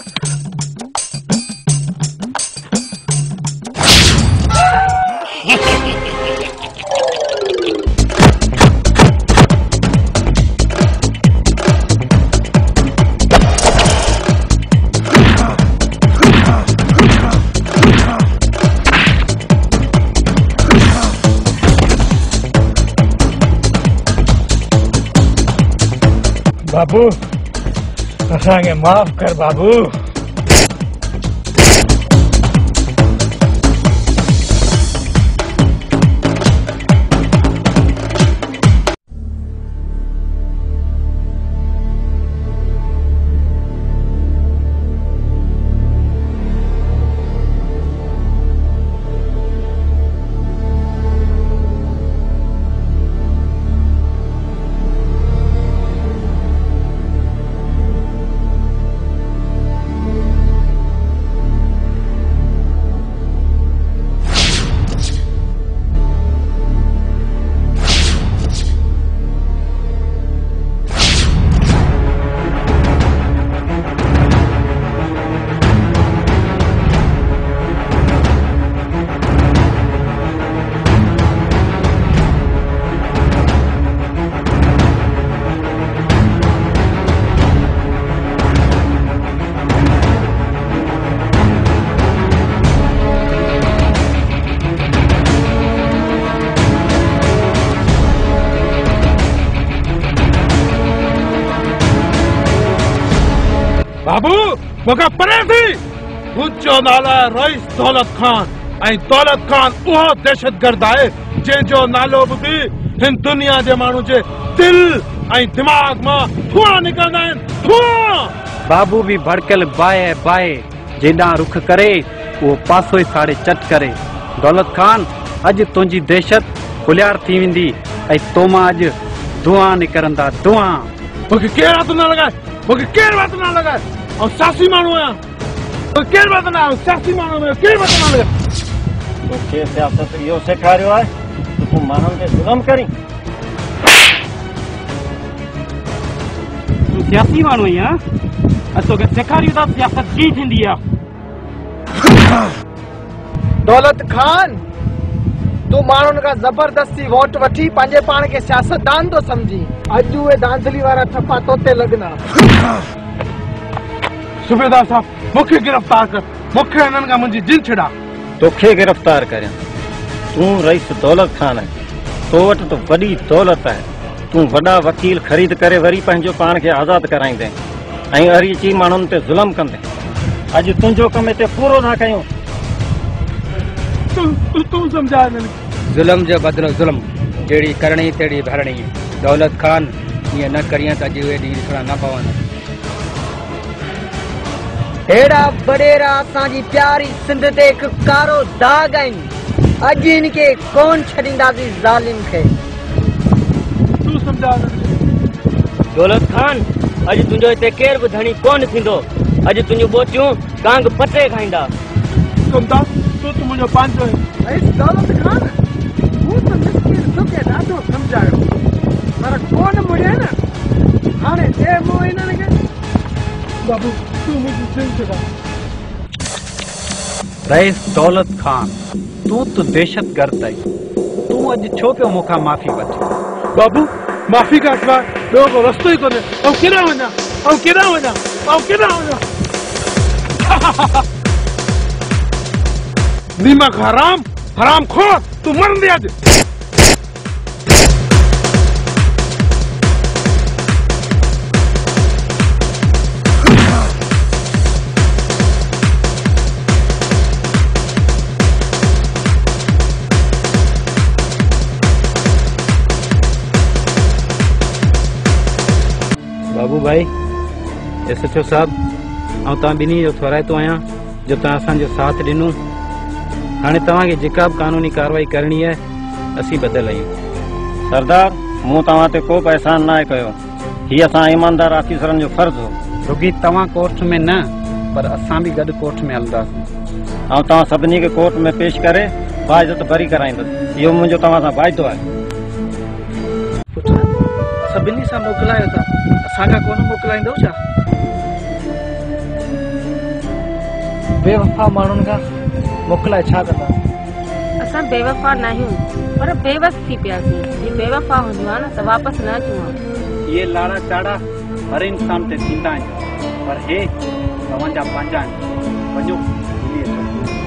बाबू असांखे माफ़ कर बाबू बाबू मूंखे परे थी मुंहिंजो नालो आहे रईस दौलत खान ऐं दौलत खान उहो दहशतगर्द आहे जंहिंजो नालो ॿुधी हिन दुनिया जे माण्हू जे दिल ऐं दिमाग़ मां धुआं निकिरंदा आहिनि धुआं। बाबू भी भड़कल बाए बाए जेॾां रुख करे वो पासो ई साड़े चट करे। दौलत खान अज तुंहिंजी दहशत खुलियार थी वेंदी ऐं तो मां अज धुआं निकिरंदा धुआं। मूंखे केरु हथ न लॻाए मूंखे केरु हथ न लॻाए ऐं सियासी माण्हू आहियां केरु हथ न सियासी माण्हू आहियां केरु हथ न लॻाए। तोखे सियासत इहो सेखारियो आहे त तूं माण्हुनि ते ज़ुल्म करीं। तूं सियासी माण्हू आहीं असां तोखे सेखारियूं था सियासत कीअं थींदी आहे। दौलत खान तू माण्हुनि खां ज़बरदस्ती वोट वठी पंहिंजे पाण खे सियासतदान थो सम्झी। अॼु उहे धांधली वारा ठपा तोते लॻना। सूबेदार साहब मूंखे गिरफ़्तार कर मूंखे हिननि खां मुंहिंजी जिन छॾा। तोखे गिरफ़्तार करियां तूं रईस दौलत खान आहे तो वटि त वॾी दौलत आहे तूं वॾा वकील ख़रीद करे वरी पंहिंजो पाण खे आज़ादु कराईंदे ऐं अरी अची माण्हुनि ते ज़ुल्म कंदे। अॼु तुंहिंजो कमु हिते पूरो न कयूं। तूं सम्झा ज़ुल्म जो बदिलो ज़ुल्म जहिड़ी करणी तहिड़ी भरणी। दौलत खान ईअं न करीअ त अॼु उहे ॾींहं ॾिसणा न पवनि। हेड़ा बडेरा असांजी प्यारी सिंध ते हिकु कारो दाग आहिनि। अॼु हिनखे कोन छॾींदासीं ज़ालिम खे। तूं सम्झा दौलत खान अॼु तुंहिंजो हिते केरु बि धणी कोन थींदो। अॼु तुंहिंजूं ॿोटियूं कांग पटे खाईंदा। सुमदा तूं त मुंहिंजो पंहिंजो दौलत खान हू त मिस्किन तोखे ॾाढो सम्झायो पर कोन मुड़िया न। हाणे जे मूं हिननि खे बाबू तूं मुंहिंजी जिन छॾा। रईस दौलत खान तूं त दहशतगर्द आहीं। तूं अॼु छो पियो मूंखां माफ़ी वठी। बाबू माफ़ी खां सवाइ ॿियो को रस्तो ई कोन्हे। ऐं केॾां वञा ऐं केॾां वञा ऐं केॾां वञा। नीमक हराम हराम खोर तूं मरंदी अॼु। बाबू भाई SHO साहब ऐं तव्हां ॿिन्ही जो थोराइतो आहियां जो तव्हां असांजो साथ ॾिनो। हाणे तव्हांखे जेका बि कानूनी कार्रवाई करणी आहे असीं बदल आहियूं। सरदार मूं तव्हां ते को बि एहसान न आहे कयो। हीअ असां ईमानदार ऑफिसरनि जो फर्ज़ हो। रुगी तव्हां कोर्ट में न पर असां बि गॾु कोर्ट में हलंदासीं। ऐं तव्हां सभिनी खे कोर्ट में पेश करे बाइज़त बरी कराईंदुसि। इहो मुंहिंजो तव्हां सां वाइदो आहे। सभिनी सां मोकिलायो था असांखां कोन मोकिलाईंदो छा? बेवफा माण्हुनि खां मोकिलाए छा कंदा? असां बेवफा न आहियूं पर बेवस थी पियासीं। जे बेवफा हूंदियूं आहे न त वापसि न अचूं। इहे लाड़ा चाड़ा हर इंसान ते थींदा आहिनि पर हे तव्हांजा पंहिंजा आहिनि। वञो मिली अचो।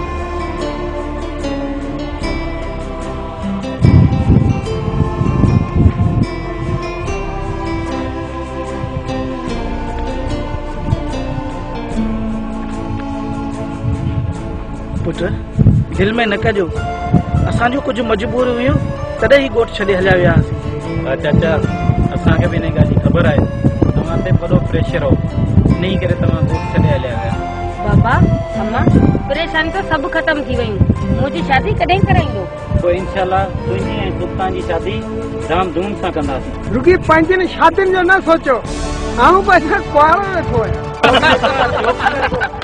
पुट दिल में न कजो असांजो कुझु मजबूर हुयूं तॾहिं ही ॻोठ छॾे हलिया वियासीं। चाचा असांखे बि हिन ॻाल्हि जी ख़बर आहे तव्हां ते वॾो प्रेशर हो इन करे तव्हां ॻोठ छॾे हलिया विया। बाबा अम्मा परेशानी तो सभु ख़त्म थी वयूं। मुंहिंजी शादी कॾहिं कराईंदो? पोइ इंशाल्लाह तुंहिंजी ऐं सुल्तान जी शादी धाम धूम सां कंदासीं। रुकी पंहिंजनि शादियुनि जो न सोचो। आऊं पंहिंजा कुआरा वेठो आहियां।